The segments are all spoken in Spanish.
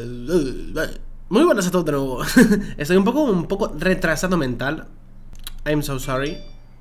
Muy buenas a todos de nuevo. Estoy un poco retrasado mental. I'm so sorry.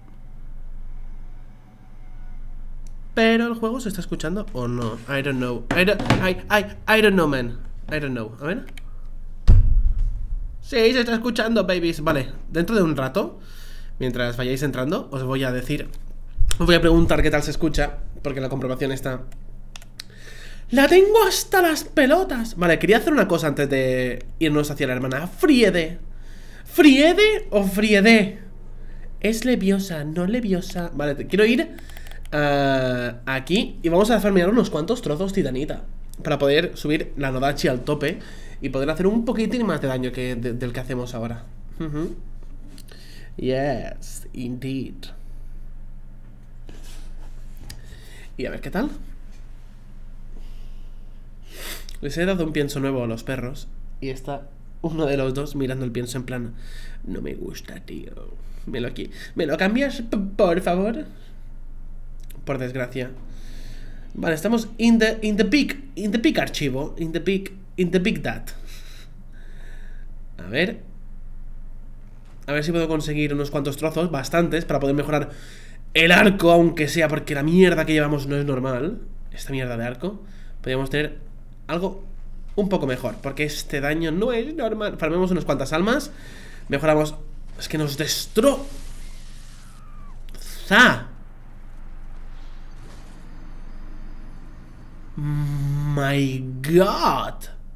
Pero el juego se está escuchando o no. I don't know. I don't know, man. I don't know. A ver. Sí, se está escuchando, babies. Vale, dentro de un rato, mientras vayáis entrando, os voy a decir, os voy a preguntar qué tal se escucha, porque la comprobación está... ¡La tengo hasta las pelotas! Vale, quería hacer una cosa antes de irnos hacia la hermana. Friede. ¿Friede o Friede? Es leviosa, no leviosa. Vale, quiero ir aquí y vamos a farmear unos cuantos trozos titanita para poder subir la Nodachi al tope y poder hacer un poquitín más de daño que del que hacemos ahora. Yes, indeed. Y a ver qué tal. Les he dado un pienso nuevo a los perros y está uno de los dos mirando el pienso en plan: no me gusta, tío. ¿Me lo cambias, por favor? Por desgracia. Vale, estamos in the big archivo. In the big dat. A ver si puedo conseguir unos cuantos trozos, bastantes, para poder mejorar el arco, aunque sea, porque la mierda que llevamos no es normal. Esta mierda de arco. Podríamos tener algo un poco mejor, porque este daño no es normal. Farmemos unas cuantas almas, mejoramos. Es que nos destroza. My God.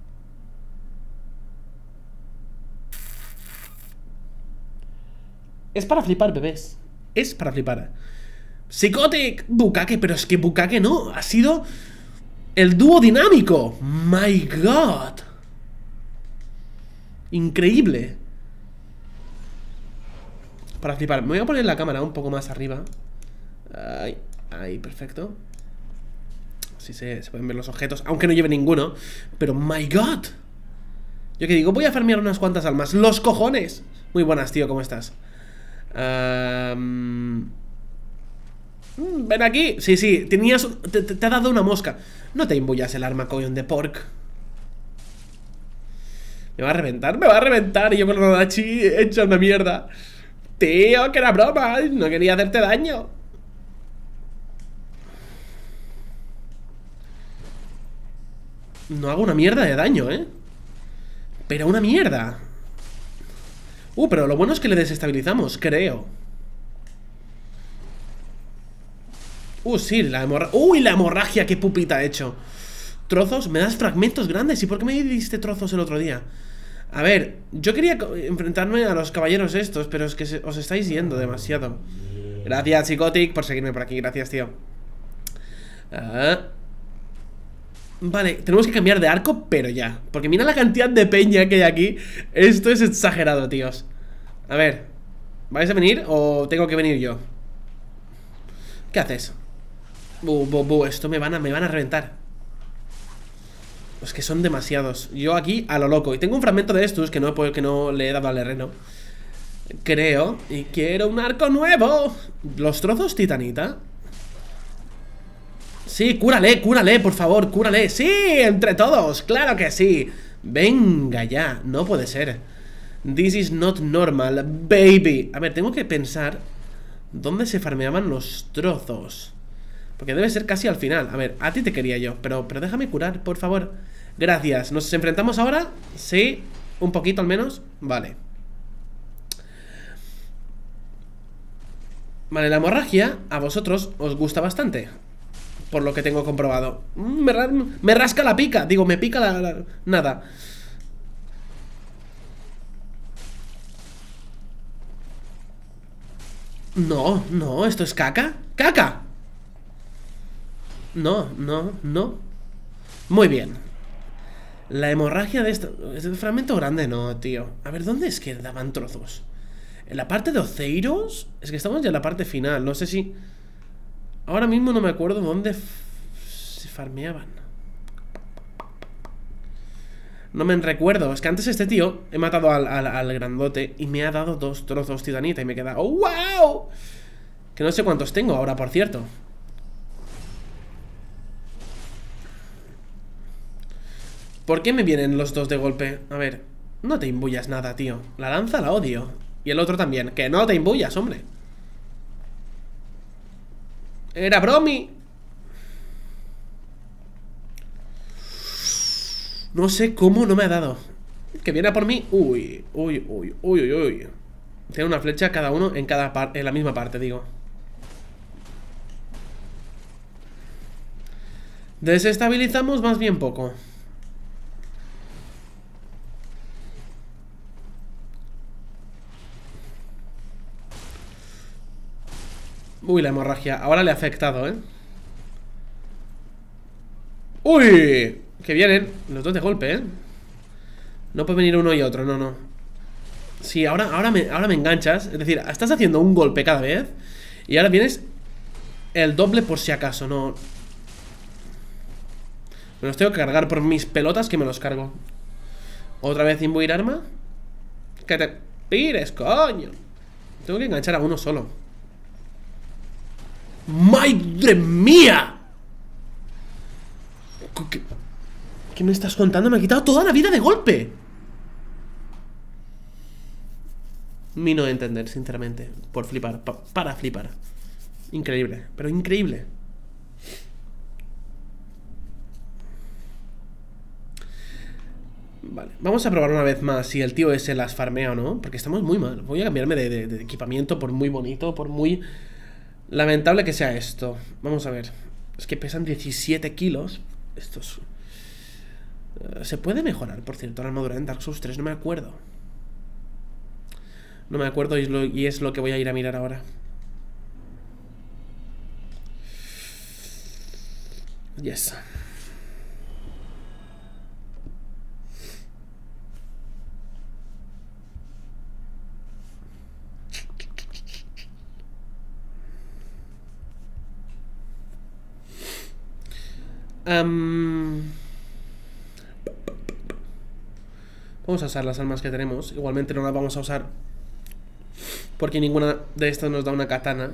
Es para flipar, bebés. Es para flipar. Psychotic, Bukake, pero es que Bukake no, ha sido el dúo dinámico. My God. Increíble. Para flipar. Me voy a poner la cámara un poco más arriba. Ahí, perfecto. Así se pueden ver los objetos, aunque no lleve ninguno. Pero my God. Yo que digo, voy a farmear unas cuantas almas. ¡Los cojones! Muy buenas, tío, ¿cómo estás? Ven aquí. Sí, tenías... Te ha dado una mosca. No te imbuyas el arma, coño de pork. Me va a reventar. Y yo con la Nodachi hecha una mierda. Tío, que era broma. No quería hacerte daño. No hago una mierda de daño, pero una mierda. Pero lo bueno es que le desestabilizamos, creo. Sí, la hemorragia. ¡Uy, la hemorragia! ¡Qué pupita he hecho! Trozos, me das fragmentos grandes. ¿Y por qué me diste trozos el otro día? A ver, yo quería enfrentarme a los caballeros estos, pero es que os estáis yendo demasiado. Gracias, Psychotic, por seguirme por aquí. Gracias, tío. Vale, tenemos que cambiar de arco, pero ya. Porque mira la cantidad de peña que hay aquí. Esto es exagerado, tíos. A ver, ¿vais a venir o tengo que venir yo? ¿Qué haces? Esto me van a reventar. Es que son demasiados. Yo aquí a lo loco. Y tengo un fragmento de estos que no le he dado al herreno, creo. Y quiero un arco nuevo. Los trozos titanita. Sí, cúrale, por favor, cúrale. Sí, entre todos, claro que sí. Venga ya, no puede ser. This is not normal, baby. A ver, tengo que pensar dónde se farmeaban los trozos, porque debe ser casi al final. A ver, a ti te quería yo, pero déjame curar, por favor. Gracias, ¿nos enfrentamos ahora? Sí, un poquito al menos. Vale. Vale, la hemorragia a vosotros os gusta bastante, por lo que tengo comprobado. Me rasca la pica. Digo, me pica nada. No, esto es caca. ¡Caca! No. Muy bien. La hemorragia de esto... ¿Es el fragmento grande? No, tío. A ver, ¿dónde es que daban trozos? ¿En la parte de Oceiros? Es que estamos ya en la parte final. No sé si... Ahora mismo no me acuerdo dónde se farmeaban. No me recuerdo. Es que antes este tío he matado al grandote y me ha dado 2 trozos titanita y me queda... ¡Oh, wow! Que no sé cuántos tengo ahora, por cierto. ¿Por qué me vienen los dos de golpe? A ver, no te imbuyas nada, tío. La lanza la odio. Y el otro también. Que no te imbuyas, hombre. Era bromi. No sé cómo no me ha dado. Que viene a por mí. Uy, uy, uy, uy, uy, uy. Tiene una flecha cada uno en cada parte, en la misma parte, digo. Desestabilizamos más bien poco. Uy, la hemorragia. Ahora le ha afectado, ¿eh? ¡Uy! Que vienen los dos de golpe, ¿eh? No puede venir uno y otro, no, no. Sí, ahora me enganchas. Es decir, estás haciendo un golpe cada vez y ahora vienes el doble por si acaso, no. Me los tengo que cargar por mis pelotas, que me los cargo. Otra vez imbuir arma. Que te pires, coño. Tengo que enganchar a uno solo. ¡Madre mía! ¿Qué me estás contando? Me ha quitado toda la vida de golpe. Mi no entender, sinceramente. Por flipar, para flipar. Increíble, pero increíble. Vale, vamos a probar una vez más si el tío ese las farmea o no, porque estamos muy mal. Voy a cambiarme de equipamiento, por muy bonito, por muy lamentable que sea esto. Vamos a ver. Es que pesan 17 kilos. Estos... ¿Se puede mejorar, por cierto, la armadura en Dark Souls 3? No me acuerdo. No me acuerdo y es lo que voy a ir a mirar ahora. Yes. Vamos a usar las armas que tenemos. Igualmente no las vamos a usar porque ninguna de estas nos da una katana.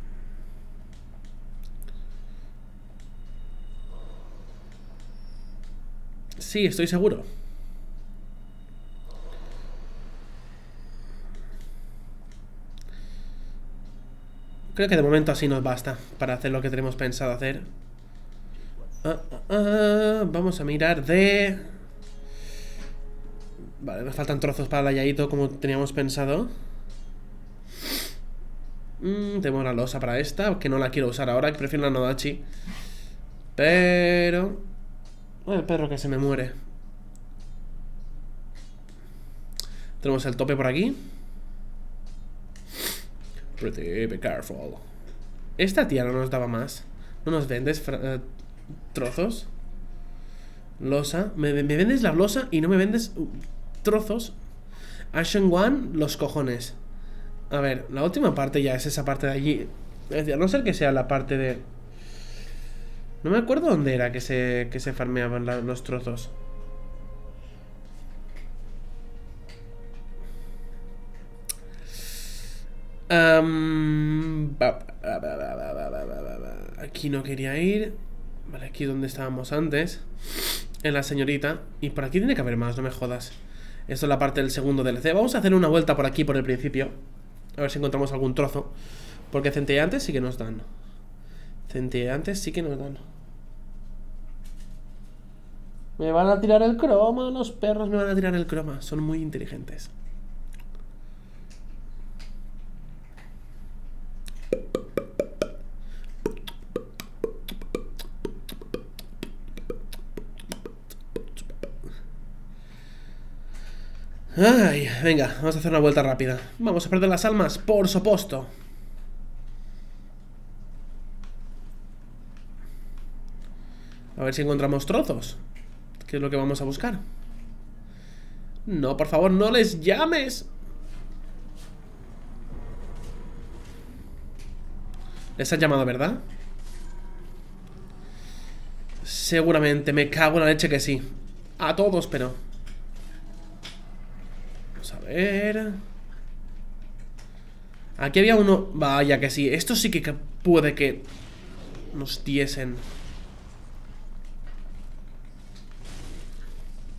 Sí, estoy seguro. Creo que de momento así nos basta para hacer lo que tenemos pensado hacer. Vamos a mirar de... Vale, nos faltan trozos para el Yaito como teníamos pensado. Tenemos la losa para esta, que no la quiero usar ahora, que prefiero la Nodachi. Pero... el perro que se me muere. Tenemos el tope por aquí. Pretty be careful. Esta tía no nos daba más. ¿No nos vendes trozos? Losa. Me vendes la losa y no me vendes trozos. Ashen One, los cojones. A ver, la última parte ya es esa parte de allí. Es decir, a no ser que sea la parte de... No me acuerdo dónde era que se farmeaban los trozos. Aquí no quería ir. Vale, aquí donde estábamos antes. En la señorita. Y por aquí tiene que haber más, no me jodas. Esto es la parte del segundo DLC. Vamos a hacer una vuelta por aquí, por el principio. A ver si encontramos algún trozo. Porque centelleantes sí que nos dan. Centelleantes sí que nos dan. Me van a tirar el croma. Los perros me van a tirar el croma. Son muy inteligentes. Ay, venga, vamos a hacer una vuelta rápida. Vamos a perder las almas, por supuesto. A ver si encontramos trozos. ¿Qué es lo que vamos a buscar? No, por favor, no les llames. Les has llamado, ¿verdad? Seguramente, me cago en la leche que sí. A todos, pero... Vamos a ver... Aquí había uno... Vaya que sí, esto sí que puede que nos diesen.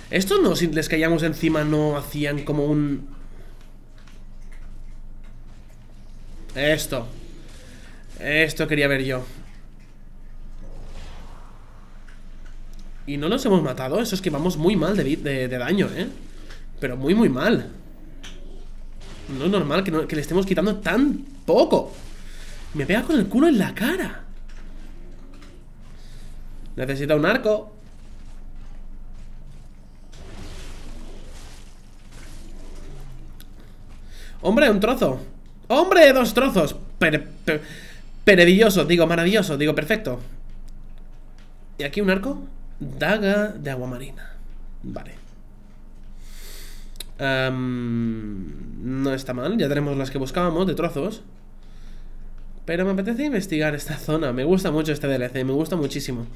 Estos no, si les caíamos encima, no hacían como un... Esto quería ver yo. Y no nos hemos matado. Eso es que vamos muy mal de daño, pero muy muy mal. No es normal que le estemos quitando tan poco. Me pega con el culo en la cara. Necesita un arco. Hombre, un trozo. ¡Hombre, dos trozos! Maravilloso, digo, perfecto. ¿Y aquí un arco? Daga de agua marina. Vale. No está mal, ya tenemos las que buscábamos de trozos. Pero me apetece investigar esta zona. Me gusta mucho este DLC, me gusta muchísimo.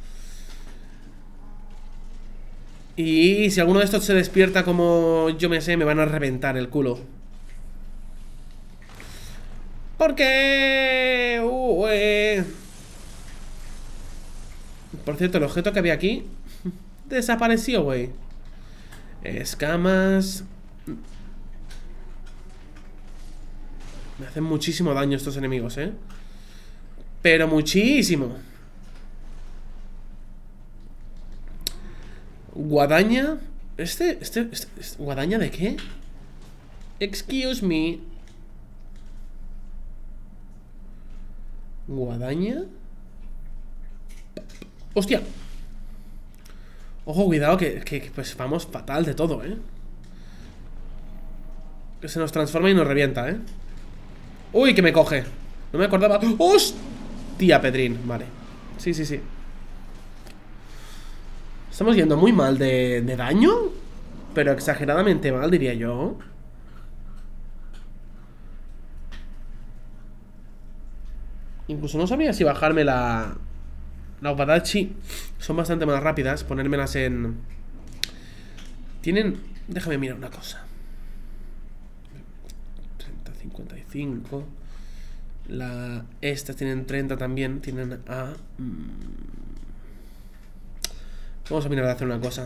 Y si alguno de estos se despierta como yo me sé, me van a reventar el culo. ¿Por qué? Por cierto, el objeto que había aquí desapareció, güey. Escamas. Me hacen muchísimo daño estos enemigos, pero muchísimo. Guadaña. ¿Guadaña de qué? Excuse me. ¿Guadaña? ¡Hostia! Ojo, cuidado, que pues vamos fatal de todo, Que se nos transforma y nos revienta, ¡Uy, que me coge! No me acordaba. ¡Hostia, Pedrín! Vale. Sí. Estamos yendo muy mal de daño, pero exageradamente mal, diría yo. Incluso no sabría si bajarme la Obadachi. Son bastante más rápidas. Ponérmelas en... Tienen... Déjame mirar una cosa. 30, 55. Estas tienen 30 también. Tienen A. Vamos a mirar de hacer una cosa.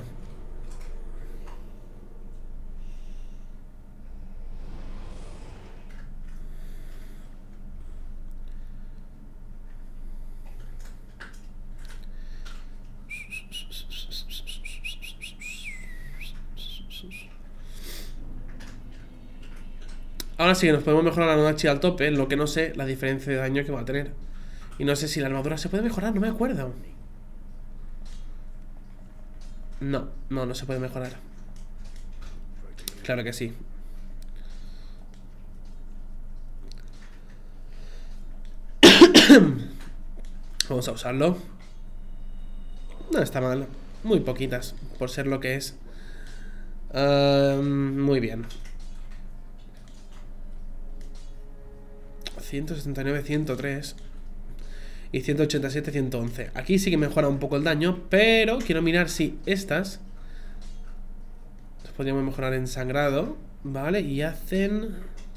Ahora sí que nos podemos mejorar la Nodachi al tope. Lo que no sé, la diferencia de daño que va a tener. Y no sé si la armadura se puede mejorar, no me acuerdo. No se puede mejorar. Claro que sí. Vamos a usarlo. No está mal. Muy poquitas, por ser lo que es. Muy bien. 169, 103 y 187, 111. Aquí sí que mejora un poco el daño, pero quiero mirar si estas las podríamos mejorar en sangrado. Vale, y hacen...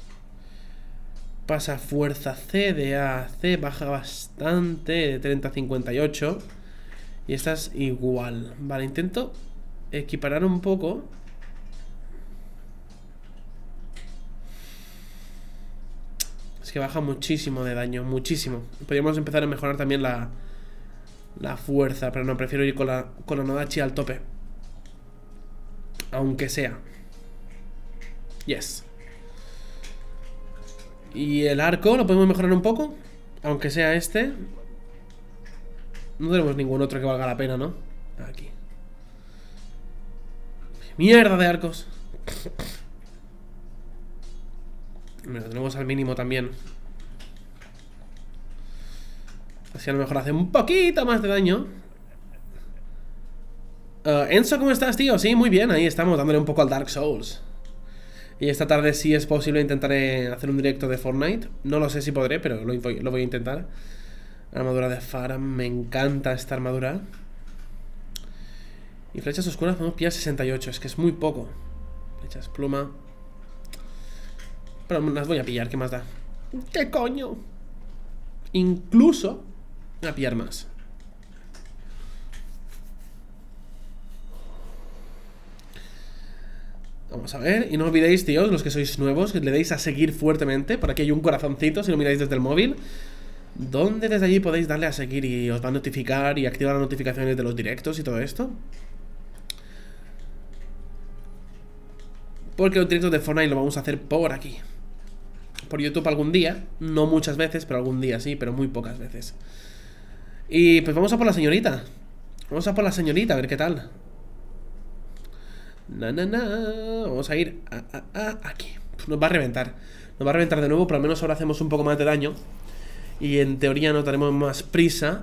Pasa fuerza C de A a C, baja bastante, de 30 a 58. Y estas igual. Vale, intento equiparar un poco. Es que baja muchísimo de daño, muchísimo. Podríamos empezar a mejorar también la fuerza, pero no, prefiero ir con la Nodachi al tope. Aunque sea. Yes. Y el arco lo podemos mejorar un poco. Aunque sea este. No tenemos ningún otro que valga la pena, ¿no? Aquí. ¡Mierda de arcos! Lo tenemos al mínimo también. Así a lo mejor hace un poquito más de daño. Enzo, ¿cómo estás, tío? Sí, muy bien, ahí estamos, dándole un poco al Dark Souls. Y esta tarde, si es posible, intentaré hacer un directo de Fortnite. No lo sé si podré, pero lo voy a intentar. Armadura de Farah, me encanta esta armadura. Y flechas oscuras podemos pillar 68, es que es muy poco. Flechas pluma. Pero las voy a pillar, ¿qué más da? ¿Qué coño? Incluso voy a pillar más. Vamos a ver, y no olvidéis, tíos, los que sois nuevos, que le deis a seguir fuertemente. Por aquí hay un corazoncito, si lo miráis desde el móvil, donde desde allí podéis darle a seguir y os va a notificar y activar las notificaciones de los directos y todo esto. Porque los directos de Fortnite lo vamos a hacer por aquí, por YouTube algún día, no muchas veces, pero algún día sí, pero muy pocas veces. Y pues vamos a por la señorita. Vamos a por la señorita, a ver qué tal. Vamos a ir aquí. Nos va a reventar. Nos va a reventar de nuevo, pero al menos ahora hacemos un poco más de daño. Y en teoría nos daremos más prisa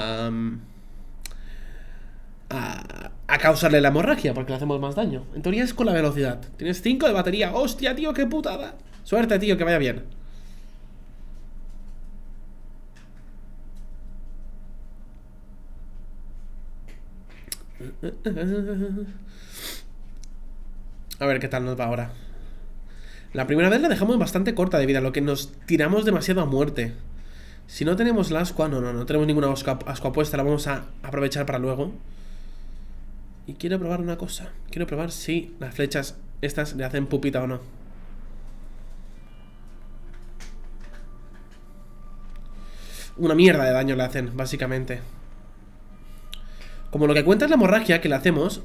a causarle la hemorragia, porque le hacemos más daño. En teoría es con la velocidad. Tienes 5 de batería. ¡Hostia, tío, qué putada! Suerte, tío, que vaya bien. A ver qué tal nos va ahora. La primera vez la dejamos bastante corta de vida, lo que nos tiramos demasiado a muerte. Si no tenemos la ascua, no tenemos ninguna ascua puesta, la vamos a aprovechar para luego. Y quiero probar una cosa. Quiero probar si las flechas estas le hacen pupita o no. Una mierda de daño le hacen, básicamente. Como lo que cuenta es la hemorragia que le hacemos,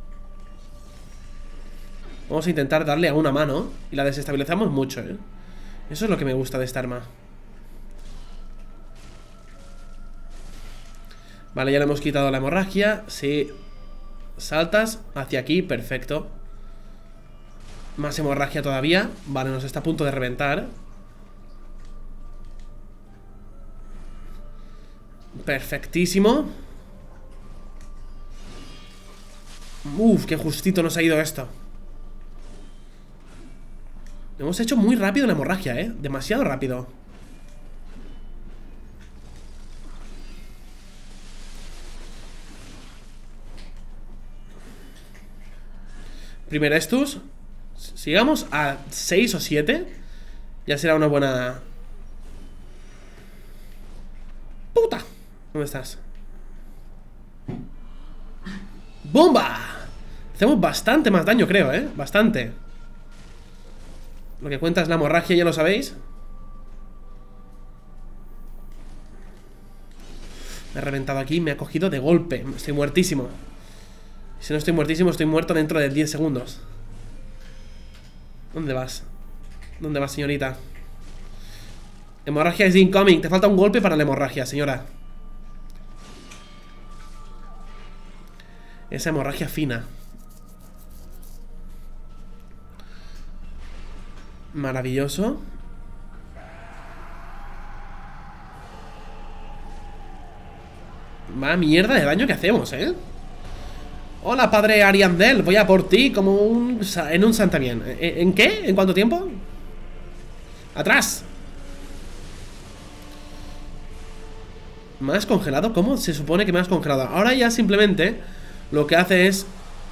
vamos a intentar darle a una mano y la desestabilizamos mucho, ¿eh? Eso es lo que me gusta de esta arma. Vale, ya le hemos quitado la hemorragia. Sí. Saltas hacia aquí, perfecto. Más hemorragia todavía. Vale, nos está a punto de reventar. Perfectísimo. Uf, qué justito nos ha ido esto. Hemos hecho muy rápido la hemorragia, demasiado rápido. Primero estos. Si llegamos a 6 o 7, ya será una buena... ¡Puta! ¿Dónde estás? ¡Bomba! Hacemos bastante más daño, creo, bastante. Lo que cuenta es la hemorragia, ya lo sabéis. Me ha reventado aquí, me ha cogido de golpe. Estoy muertísimo. Si no estoy muertísimo, estoy muerto dentro de 10 segundos. ¿Dónde vas? ¿Dónde vas, señorita? Hemorragia is incoming. Te falta un golpe para la hemorragia, señora. Esa hemorragia fina. Maravilloso. Vaya mierda de daño que hacemos, Hola, padre Ariandel, voy a por ti como en un santamien. ¿En qué? ¿En cuánto tiempo? ¡Atrás! ¿Me has congelado? ¿Cómo se supone que me has congelado? Ahora ya simplemente lo que hace es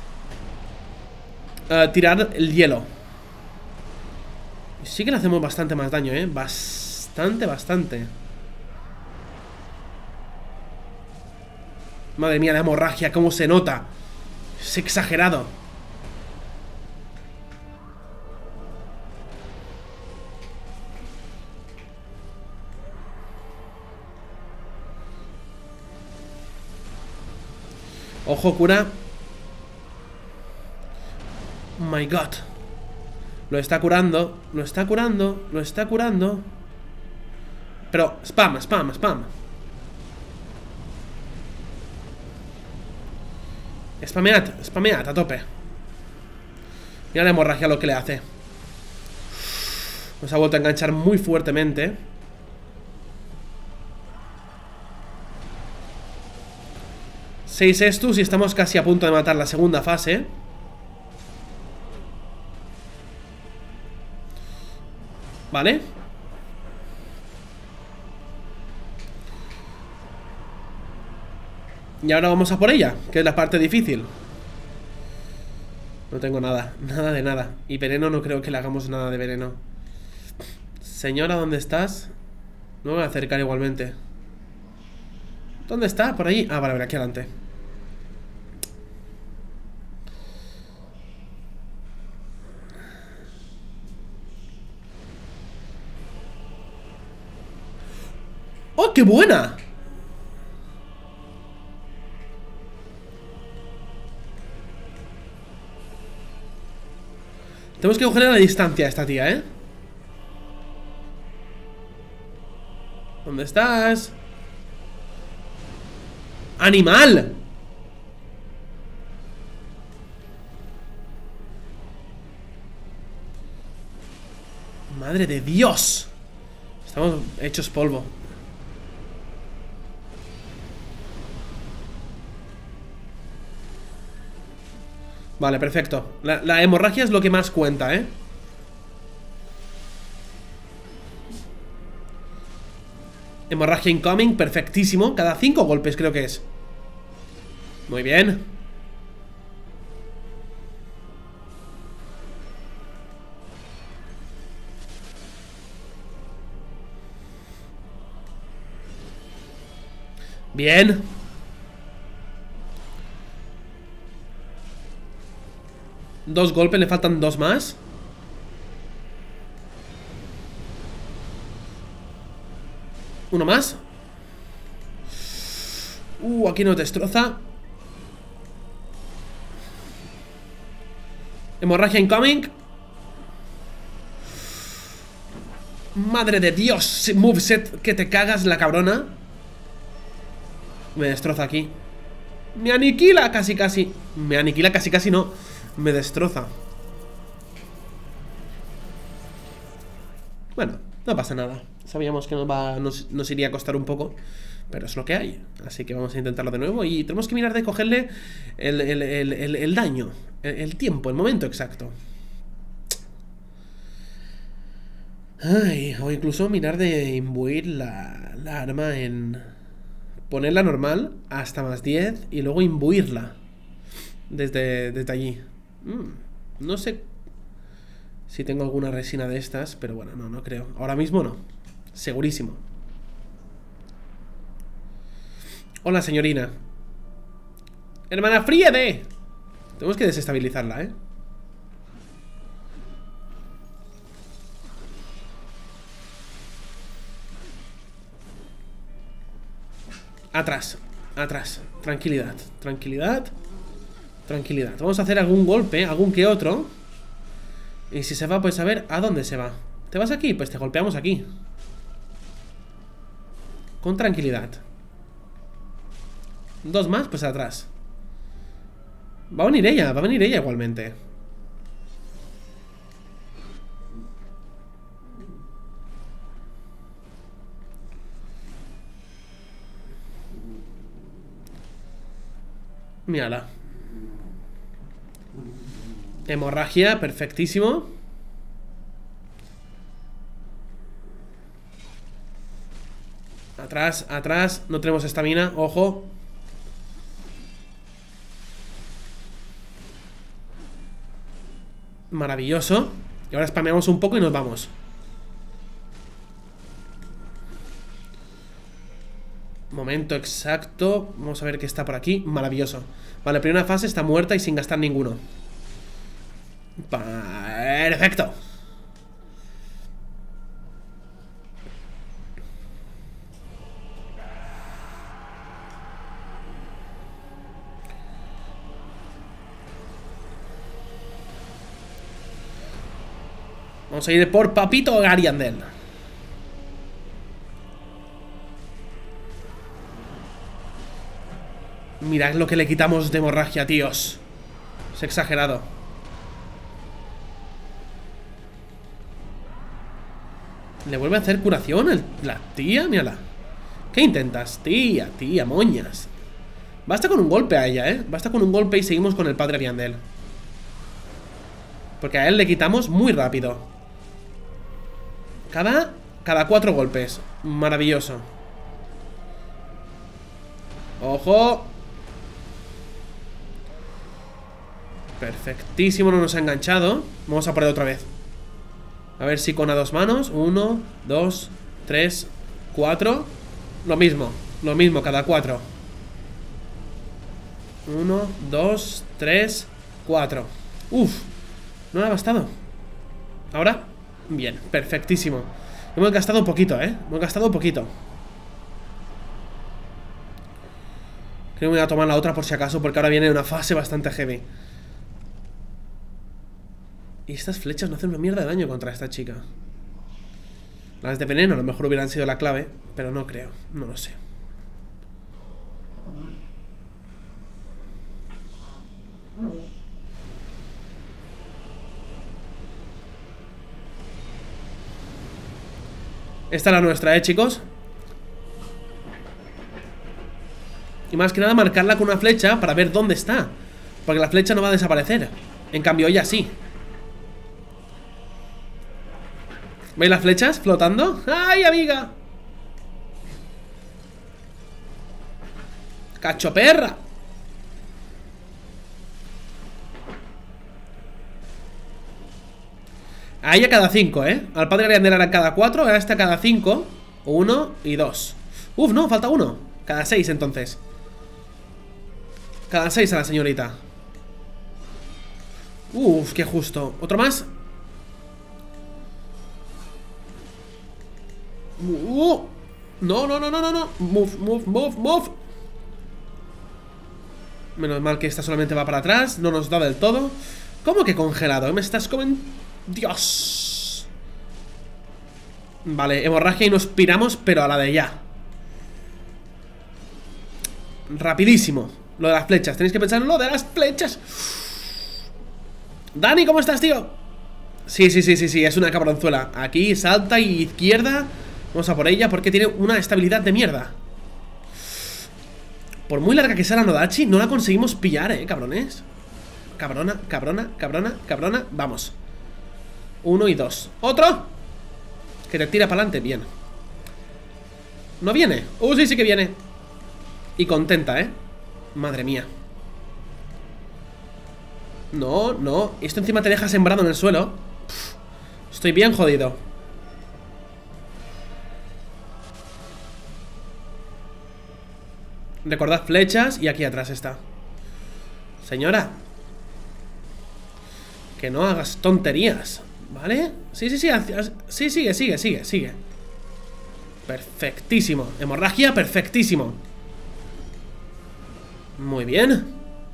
tirar el hielo. Sí que le hacemos bastante más daño, Bastante. Madre mía, la hemorragia, cómo se nota. Es exagerado. Ojo, cura. Oh my god. Lo está curando. Lo está curando. Lo está curando. Pero spam. Spamead a tope. Mira la hemorragia lo que le hace. Nos ha vuelto a enganchar muy fuertemente. Seis estos y estamos casi a punto de matar la segunda fase. Vale. Y ahora vamos a por ella, que es la parte difícil. No tengo nada, nada de nada. Y veneno no creo que le hagamos nada de veneno. Señora, ¿dónde estás? No me voy a acercar igualmente. ¿Dónde está? Por ahí. Ah, vale, aquí adelante. ¡Oh, qué buena! Tenemos que cogerle la distancia a esta tía, ¿eh? ¿Dónde estás? ¡Animal! ¡Madre de Dios! Estamos hechos polvo. Vale, perfecto. La hemorragia es lo que más cuenta, ¿eh? Hemorragia incoming, perfectísimo. Cada 5 golpes creo que es. Muy bien. Bien. Dos golpes, le faltan dos más. Uno más. Aquí nos destroza. Hemorragia incoming. Madre de Dios. Moveset que te cagas, la cabrona. Me destroza aquí. Me aniquila casi casi. Me aniquila casi casi no. Me destroza. Bueno, no pasa nada. Sabíamos que nos iría a costar un poco, pero es lo que hay. Así que vamos a intentarlo de nuevo. Y tenemos que mirar de cogerle el daño, el tiempo, el momento exacto. Ay, o incluso mirar de imbuir la arma en... Ponerla normal hasta más 10 y luego imbuirla desde allí. No sé si tengo alguna resina de estas, pero bueno, no creo. Ahora mismo no. Segurísimo. Hola, señorina. Hermana Friede. Tenemos que desestabilizarla, ¿eh? Atrás, atrás. Tranquilidad, tranquilidad. Tranquilidad. Vamos a hacer algún golpe, algún que otro. Y si se va, pues a ver a dónde se va. ¿Te vas aquí? Pues te golpeamos aquí. Con tranquilidad. Dos más, pues atrás. Va a venir ella igualmente. Mírala. Hemorragia, perfectísimo. Atrás, atrás. No tenemos estamina, ojo. Maravilloso. Y ahora spameamos un poco y nos vamos. Momento exacto. Vamos a ver qué está por aquí. Maravilloso. Vale, primera fase está muerta y sin gastar ninguno. Perfecto. Vamos a ir por Papito Gariandel. Mirad lo que le quitamos de hemorragia, tíos. Es exagerado. ¿Le vuelve a hacer curación la tía? Mírala. ¿Qué intentas? Tía, moñas. Basta con un golpe a ella, ¿eh? Basta con un golpe y seguimos con el padre Ariandel. Porque a él le quitamos muy rápido. Cada 4 golpes. Maravilloso. ¡Ojo! Perfectísimo, no nos ha enganchado. Vamos a por él otra vez. A ver si con a 2 manos. 1, 2, 3, 4. Lo mismo, cada 4. 1, 2, 3, 4. Uf, no le ha bastado. Ahora, bien, perfectísimo. Hemos gastado poquito, ¿eh? Hemos gastado poquito. Creo que me voy a tomar la otra por si acaso, porque ahora viene una fase bastante heavy. Y estas flechas no hacen una mierda de daño contra esta chica. Las de veneno a lo mejor hubieran sido la clave, pero no creo, no lo sé. Esta es la nuestra, chicos. Y más que nada marcarla con una flecha para ver dónde está, porque la flecha no va a desaparecer. En cambio ella sí. ¿Veis las flechas flotando? ¡Ay, amiga! ¡Cacho perra! A ella cada 5, Al padre Ariandel era cada 4, a esta cada 5. 1 y 2. Uf, no, falta 1. Cada 6 entonces. Cada 6 a la señorita. Uf, qué justo. ¿Otro más? No, no, no, no, no, no. Move, move, move, move. Menos mal que esta solamente va para atrás. No nos da del todo. ¿Cómo que congelado? ¿Me estás comiendo? Dios. Vale, hemorragia y nos piramos, pero a la de ya. Rapidísimo. Lo de las flechas, tenéis que pensar en lo de las flechas. Dani, ¿cómo estás, tío? Sí, sí, sí, sí, sí, es una cabronzuela. Aquí, salta y izquierda. Vamos a por ella porque tiene una estabilidad de mierda. Por muy larga que sea la Nodachi, no la conseguimos pillar, cabrones. Cabrona, cabrona, cabrona, cabrona. Vamos. 1 y 2. ¡Otro! Que te tira para adelante, bien. ¿No viene? Sí, sí que viene. Y contenta, madre mía. No, no. Esto encima te deja sembrado en el suelo. Estoy bien jodido. Recordad flechas. Y aquí atrás está. Señora, que no hagas tonterías, ¿vale? Sí, sí, sí, sí, sigue, sigue, sigue, sigue. Perfectísimo. Hemorragia, perfectísimo. Muy bien.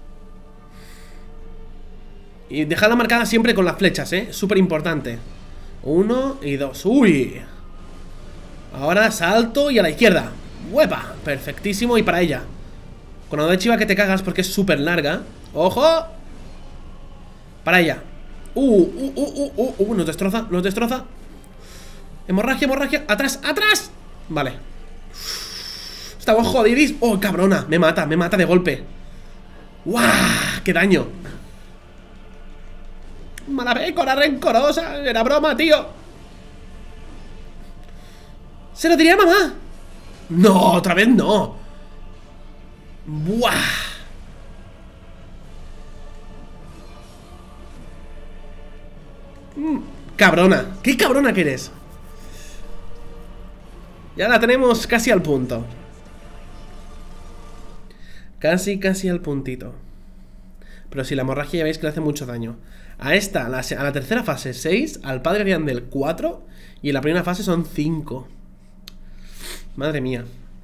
Y dejadla marcada siempre con las flechas, súper importante. 1 y 2. ¡Uy! Ahora salto y a la izquierda. ¡Huepa! Perfectísimo y para ella. Con la de chiva que te cagas porque es súper larga. ¡Ojo! Para ella. Nos destroza, nos destroza. Hemorragia, hemorragia. ¡Atrás, atrás! Vale. Estamos jodidis. ¡Oh, cabrona! Me mata de golpe. ¡Guau! ¡Qué daño! Malabécora rencorosa. Era broma, tío. Se lo diría a mamá. No, otra vez no. Buah. Cabrona. ¿Qué cabrona que eres? Ya la tenemos casi al punto. Casi, casi al puntito. Pero si la hemorragia ya veis que le hace mucho daño. A esta, a la tercera fase 6. Al padre Ariandel 4. Y en la primera fase son 5. Madre mía.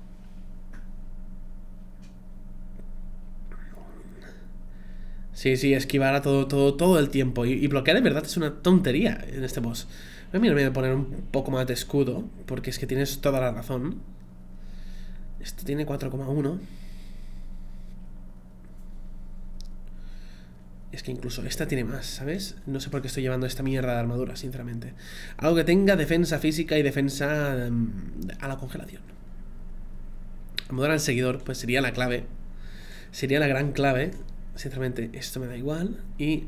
Sí, sí, esquivar a todo el tiempo. Y bloquear de verdad es una tontería en este boss. Mira, me voy a poner un poco más de escudo, porque es que tienes toda la razón. Este tiene 4,1. Es que incluso esta tiene más, ¿sabes? No sé por qué estoy llevando esta mierda de armadura, sinceramente. Algo que tenga defensa física y defensa a la congelación. Mudar al seguidor, pues sería la clave. Sería la gran clave. Sinceramente, esto me da igual. Y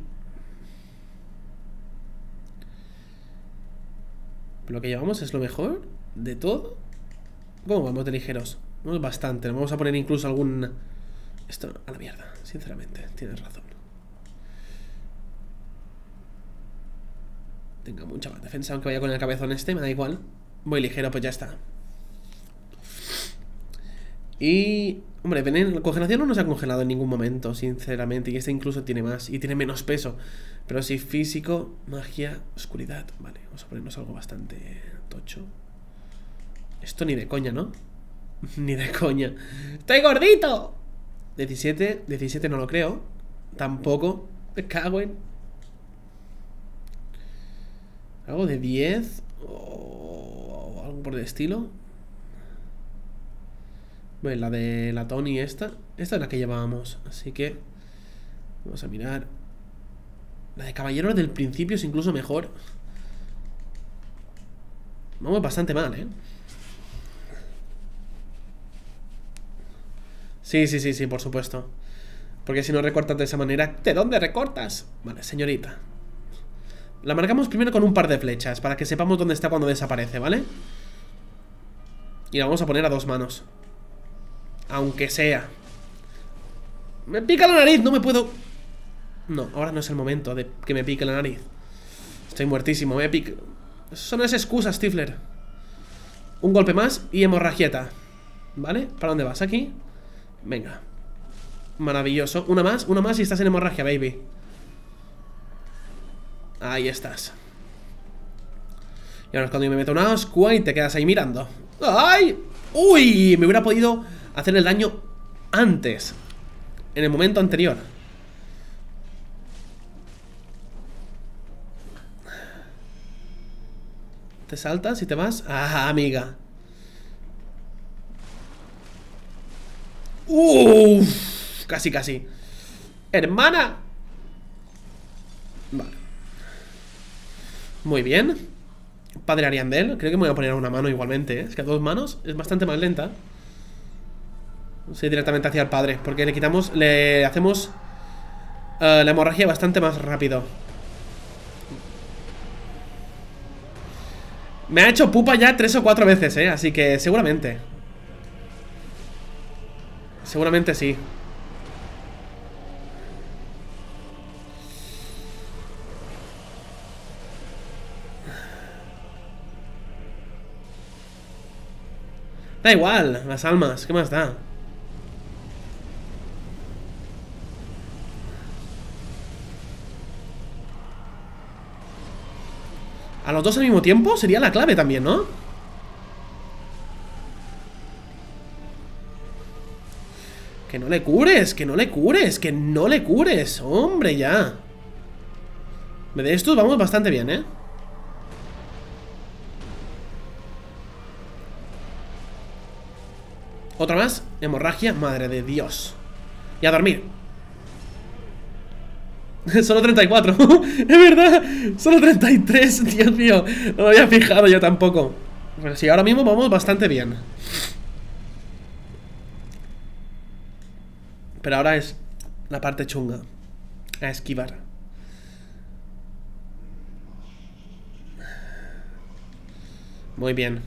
lo que llevamos es lo mejor de todo. ¿Cómo vamos de ligeros? Vamos bastante. Vamos a poner incluso algún... Esto a la mierda, sinceramente. Tienes razón. Tenga mucha más defensa, aunque vaya con el cabezón este, me da igual. Voy ligero, pues ya está. Y... Hombre, veneno, congelación no nos ha congelado en ningún momento, sinceramente. Y este incluso tiene más y tiene menos peso. Pero sí, físico, magia, oscuridad. Vale, vamos a ponernos algo bastante tocho. Esto ni de coña, ¿no? Ni de coña. ¡Estoy gordito! 17, 17 no lo creo. Tampoco. Me cago en... Algo de 10 o algo por el estilo. Bueno, la de la Tony esta es la que llevábamos, así que vamos a mirar. La de Caballero del principio es incluso mejor. Vamos bastante mal, ¿eh? Sí, sí, sí, sí, por supuesto. Porque si no recortas de esa manera... ¿De dónde recortas? Vale, señorita. La marcamos primero con un par de flechas para que sepamos dónde está cuando desaparece, ¿vale? Y la vamos a poner a 2 manos. Aunque sea. ¡Me pica la nariz! No me puedo... No, ahora no es el momento de que me pique la nariz. Estoy muertísimo, me pica... Eso no es excusa, Stifler. Un golpe más y hemorragieta. ¿Vale? ¿Para dónde vas? ¿Aquí? Venga. Maravilloso. Una más y estás en hemorragia, baby. Ahí estás. Y ahora es cuando yo me meto una ascua y te quedas ahí mirando. ¡Ay! ¡Uy! Me hubiera podido hacer el daño antes. En el momento anterior. Te saltas y te vas. ¡Ah, amiga! ¡Uff! Casi, casi. ¡Hermana! Vale. Muy bien. Padre Ariandel. Creo que me voy a poner a una mano igualmente, ¿eh? Es que a 2 manos es bastante más lenta. Sí, directamente hacia el padre. Porque le quitamos... Le hacemos... la hemorragia bastante más rápido. Me ha hecho pupa ya 3 o 4 veces, ¿eh? Así que seguramente. Seguramente sí. Da igual, las almas, ¿qué más da? A los 2 al mismo tiempo sería la clave también, ¿no? Que no le cures, que no le cures, que no le cures. Hombre, ya. De estos vamos bastante bien, ¿eh? Otra más, hemorragia, madre de Dios. Y a dormir. Solo 34. Es verdad, solo 33. Dios mío, no me había fijado yo tampoco. Pero sí, ahora mismo vamos bastante bien. Pero ahora es la parte chunga. A esquivar. Muy bien.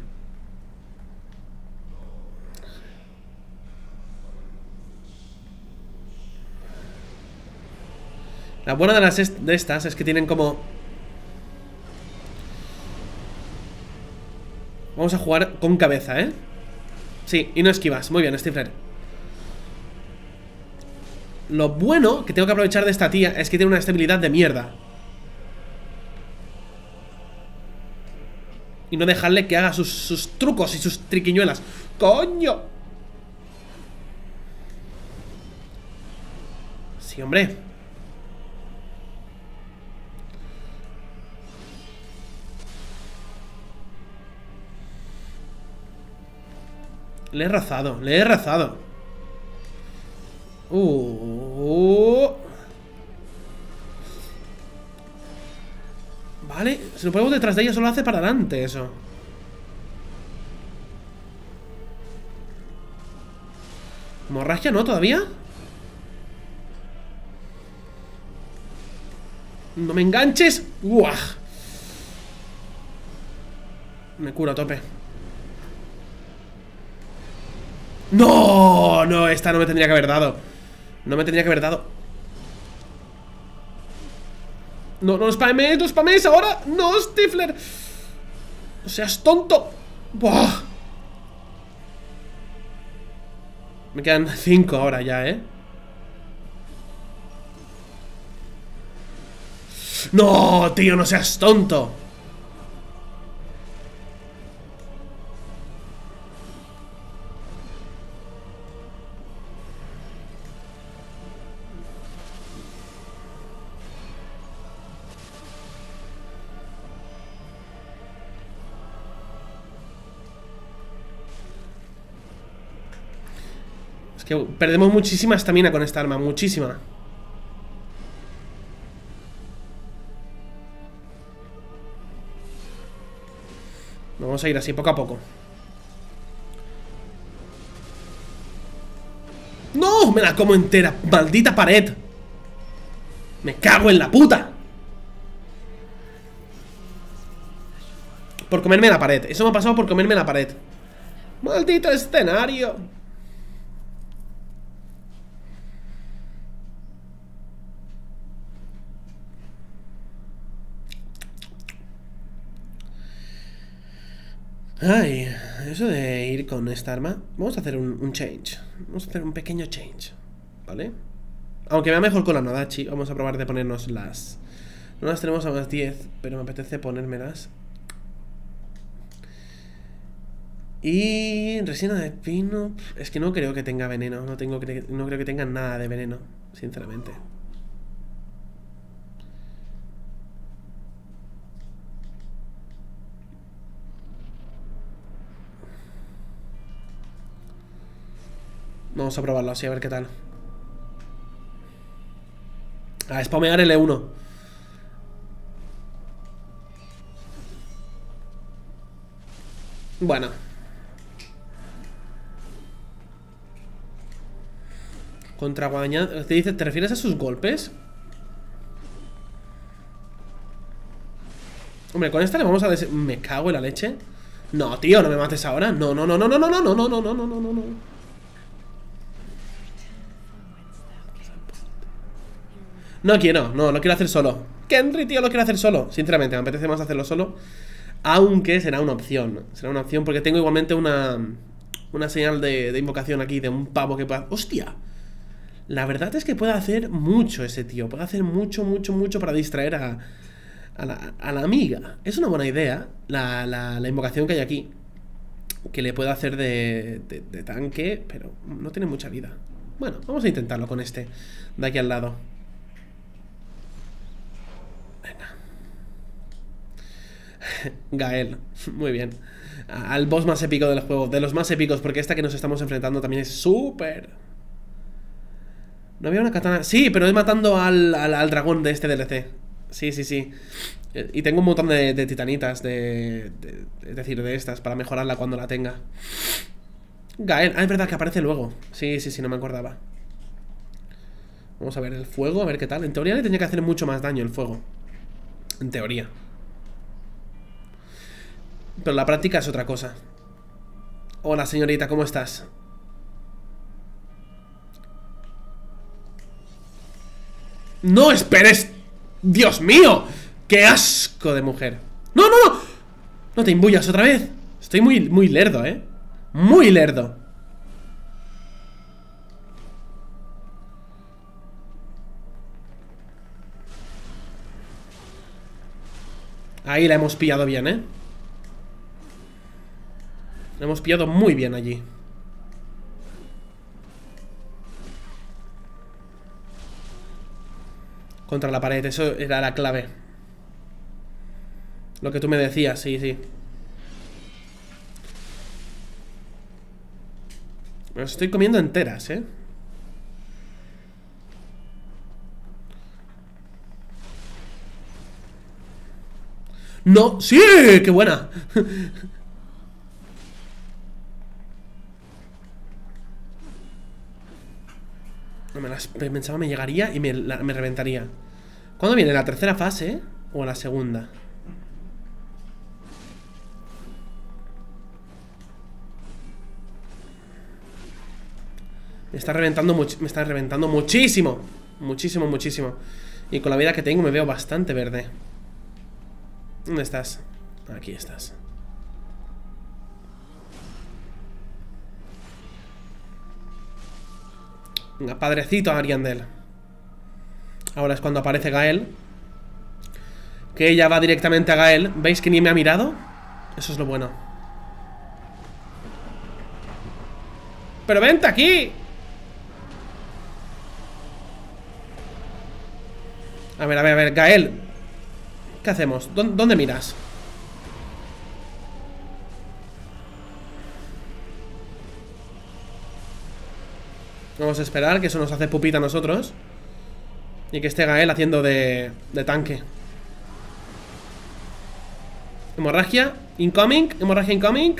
La buena de de estas es que tienen como... Vamos a jugar con cabeza, ¿eh? Sí, y no esquivas. Muy bien, Stifler. Lo bueno que tengo que aprovechar de esta tía es que tiene una estabilidad de mierda. Y no dejarle que haga sus trucos y sus triquiñuelas. ¡Coño! Sí, hombre. Le he rozado, le he rozado. Vale, si nos ponemos detrás de ella solo hace para adelante eso. ¿Hemorragia no todavía? ¡No me enganches! ¡Uah! Me curo a tope. ¡No! No, esta no me tendría que haber dado. No me tendría que haber dado. No, no spamees, no spamees ahora. No, Stifler. No seas tonto. Buah. Me quedan 5 ahora ya, ¿eh? No, tío, no seas tonto. Que perdemos muchísima estamina con esta arma, muchísima. Vamos a ir así, poco a poco. ¡No! Me la como entera, maldita pared. Me cago en la puta. Por comerme la pared, eso me ha pasado por comerme la pared. ¡Maldito escenario! Ay, eso de ir con esta arma. Vamos a hacer un change. Vamos a hacer un pequeño change, ¿vale? Aunque me va mejor con la Nodachi. Vamos a probar de ponernos las... No las tenemos a más 10, pero me apetece ponérmelas. Y... resina de pino... Es que no creo que tenga veneno. No creo que tenga nada de veneno, sinceramente. Vamos a probarlo así, a ver qué tal. A spamear L1. Bueno. Contra guadaña... ¿Te dice, te refieres a sus golpes? Hombre, con esta le vamos a... Me cago en la leche. No, tío, no me mates ahora. No, no, no, no, no, no, no, no, no, no, no, no, no, no. No quiero, no, lo quiero hacer solo. Kenry, tío, lo quiero hacer solo. Sinceramente, me apetece más hacerlo solo. Aunque será una opción. Será una opción porque tengo igualmente una señal de invocación aquí de un pavo que pueda... ¡Hostia! La verdad es que puede hacer mucho ese tío. Puede hacer mucho, mucho, mucho para distraer a la amiga. Es una buena idea la invocación que hay aquí. Que le puedo hacer de tanque, pero no tiene mucha vida. Bueno, vamos a intentarlo con este de aquí al lado. Gael, muy bien. Al boss más épico del juego. De los más épicos, porque esta que nos estamos enfrentando también es súper... ¿No había una katana? Sí, pero es matando al dragón de este DLC. Sí, sí, sí. Y tengo un montón de titanitas es decir, de estas, para mejorarla cuando la tenga. Gael, es verdad que aparece luego. Sí, sí, sí, no me acordaba. Vamos a ver el fuego, a ver qué tal. En teoría le tenía que hacer mucho más daño el fuego. En teoría. Pero la práctica es otra cosa. Hola, señorita, ¿cómo estás? ¡No esperes! ¡Dios mío! ¡Qué asco de mujer! ¡No, no, no! No te imbuyas otra vez. Estoy muy lerdo, ¿eh? Muy lerdo. Ahí la hemos pillado bien, ¿eh? La hemos pillado muy bien allí. Contra la pared, eso era la clave. Lo que tú me decías, sí, sí. Me las estoy comiendo enteras, ¿eh? ¡No! ¡Sí! ¡Qué buena! No me las pensaba, me llegaría y me reventaría. ¿Cuándo viene? ¿La tercera fase? ¿O la segunda? Me está reventando muchísimo. Muchísimo, muchísimo. Y con la vida que tengo me veo bastante verde. ¿Dónde estás? Aquí estás. Venga, padrecito Ariandel. Ahora es cuando aparece Gael. Que ella va directamente a Gael. ¿Veis que ni me ha mirado? Eso es lo bueno. ¡Pero vente aquí! A ver, Gael. ¿Qué hacemos? ¿Dónde miras? Vamos a esperar, que eso nos hace pupita a nosotros. Y que esté Gael haciendo de tanque. Hemorragia incoming. Hemorragia incoming.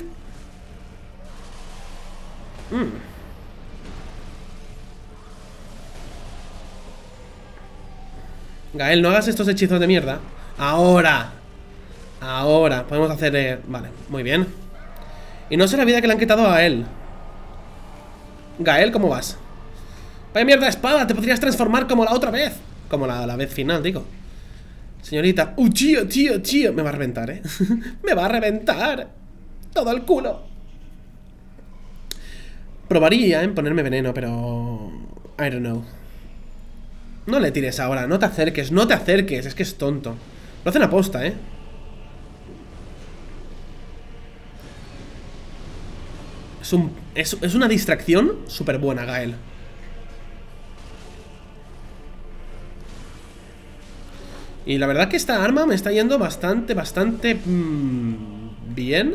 Gael, no hagas estos hechizos de mierda. Ahora. Ahora. Podemos hacer... Vale, muy bien. Y no sé la vida que le han quitado a él. Gael, ¿cómo vas? Vaya mierda de espada, te podrías transformar como la otra vez. Como la vez final, digo. Señorita. Tío. Me va a reventar, Me va a reventar. Todo el culo. Probaría en ponerme veneno, pero... I don't know. No le tires ahora, no te acerques, no te acerques. Es que es tonto. Lo hacen aposta, Es una distracción súper buena, Gael. Y la verdad que esta arma me está yendo bastante bien.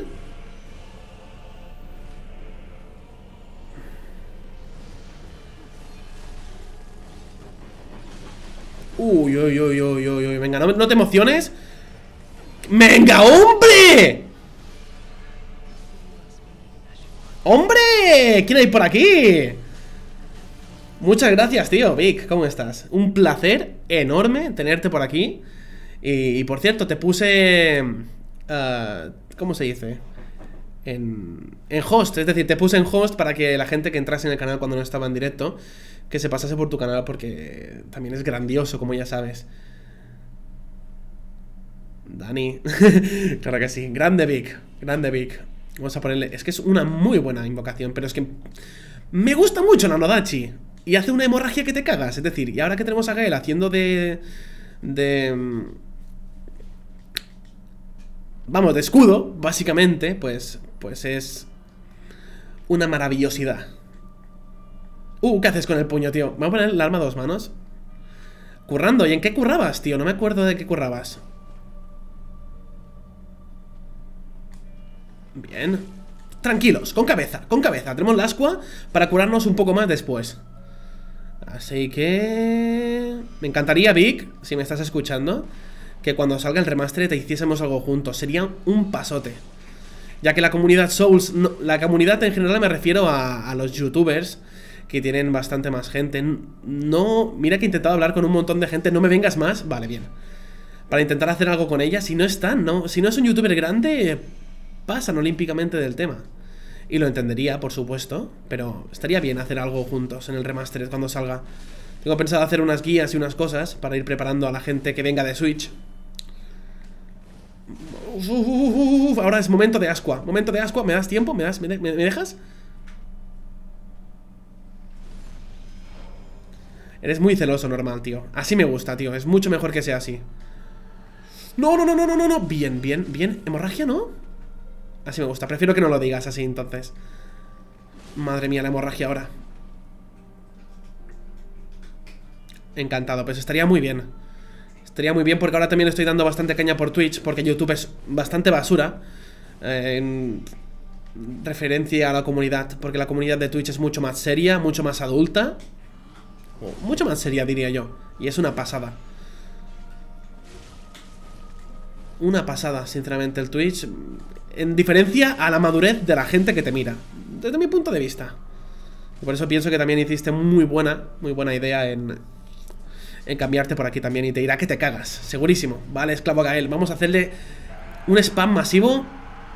Uy. Venga, no te emociones. ¡Venga, hombre! ¡Hombre! ¿Quién hay por aquí? Muchas gracias, tío. Vic, ¿cómo estás? Un placer enorme tenerte por aquí. Y por cierto, te puse... ¿cómo se dice? En host, es decir, te puse en host para que la gente que entrase en el canal cuando no estaba en directo, que se pasase por tu canal porque también es grandioso, como ya sabes. Dani. Claro que sí. Grande Vic. Grande Vic. Vamos a ponerle... Es que es una muy buena invocación, pero es que... Me gusta mucho la Nodachi. Y hace una hemorragia que te cagas. Es decir, y ahora que tenemos a Gael haciendo vamos, de escudo, básicamente, pues es una maravillosidad. ¿Qué haces con el puño, tío? Vamos a poner el arma a 2 manos. Currando, ¿y en qué currabas, tío? No me acuerdo de qué currabas. Bien. Tranquilos, con cabeza. Tenemos la ascua para curarnos un poco más después. Así que... Me encantaría, Vic, si me estás escuchando, que cuando salga el remaster te hiciésemos algo juntos. Sería un pasote. Ya que la comunidad Souls... No, la comunidad en general me refiero a los youtubers, que tienen bastante más gente. No... Mira que he intentado hablar con un montón de gente. No me vengas más. Vale, bien. Para intentar hacer algo con ella. Si no están, ¿no? Si no es un youtuber grande... Pasan olímpicamente del tema. Y lo entendería, por supuesto. Pero estaría bien hacer algo juntos en el remaster cuando salga. Tengo pensado hacer unas guías y unas cosas para ir preparando a la gente que venga de Switch. Ahora es momento de ascua. Momento de ascua. ¿Me das tiempo? ¿Me dejas? Eres muy celoso, normal, tío. Así me gusta, tío. Es mucho mejor que sea así. No. Bien. Hemorragia, ¿no? Así me gusta, prefiero que no lo digas así entonces. Madre mía, la hemorragia ahora. Encantado, pues estaría muy bien. Estaría muy bien porque ahora también estoy dando bastante caña por Twitch, porque YouTube es bastante basura en referencia a la comunidad, porque la comunidad de Twitch es mucho más seria, mucho más adulta. Mucho más seria, diría yo. Y es una pasada. Una pasada, sinceramente, el Twitch. En diferencia a la madurez de la gente que te mira, desde mi punto de vista. Y por eso pienso que también hiciste muy buena idea en cambiarte por aquí también. Y te irá que te cagas, segurísimo. Vale, esclavo Gael, vamos a hacerle un spam masivo.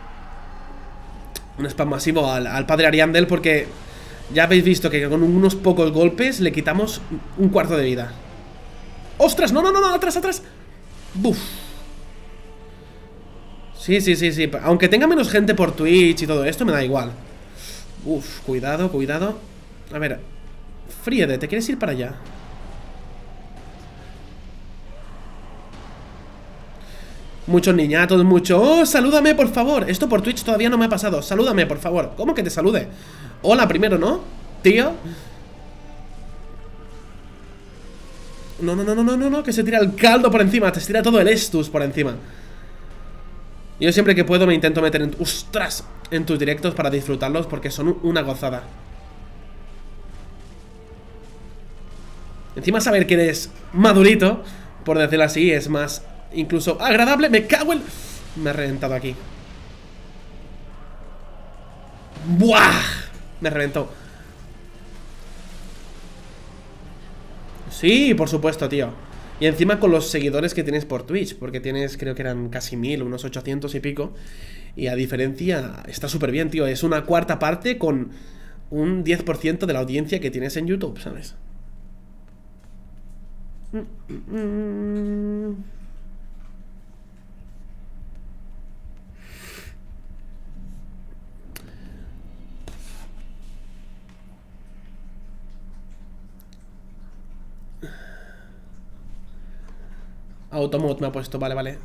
Un spam masivo al padre Ariandel, porque ya habéis visto que con unos pocos golpes le quitamos un cuarto de vida. ¡Ostras! ¡No! ¡Atrás! ¡Buf! Sí. Aunque tenga menos gente por Twitch y todo esto, me da igual. Uf, cuidado. A ver, Friede, ¿te quieres ir para allá? Muchos niñatos, mucho. ¡Oh, salúdame, por favor! Esto por Twitch todavía no me ha pasado. Salúdame, por favor. ¿Cómo que te salude? Hola primero, ¿no? Tío. No, que se tira el caldo por encima. Te tira todo el estus por encima. Yo siempre que puedo me intento meter en... ¡Ostras! En tus directos para disfrutarlos porque son una gozada. Encima saber que eres madurito, por decirlo así, es más incluso agradable. Me cago en... Me he reventado aquí. ¡Buah! Me reventó. Sí, por supuesto, tío. Y encima con los seguidores que tienes por Twitch, porque tienes, creo que eran casi 1000, unos 800 y pico. Y a diferencia, está súper bien, tío. Es una cuarta parte con un 10% de la audiencia que tienes en YouTube, ¿sabes? Automod me ha puesto, vale, vale.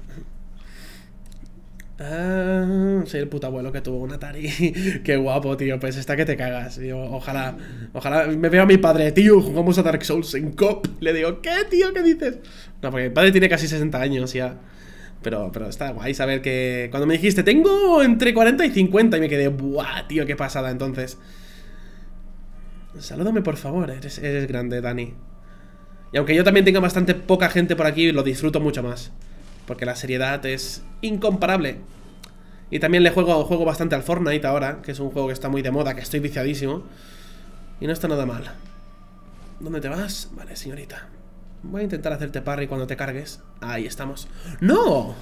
Soy el puto abuelo que tuvo un Atari. Qué guapo, tío. Pues está que te cagas. Tío. Ojalá me veo a mi padre. Tío, jugamos a Dark Souls en COP. Le digo, ¿qué, tío? ¿Qué dices? No, porque mi padre tiene casi 60 años ya. Pero está guay saber que... Cuando me dijiste, tengo entre 40 y 50, y me quedé, buah, tío, qué pasada entonces. Salúdame, por favor. Eres grande, Dani. Y aunque yo también tenga bastante poca gente por aquí, lo disfruto mucho más. Porque la seriedad es incomparable. Y también juego bastante al Fortnite ahora, que es un juego que está muy de moda, que estoy viciadísimo. Y no está nada mal. ¿Dónde te vas? Vale, señorita. Voy a intentar hacerte parry cuando te cargues. Ahí estamos. ¡No!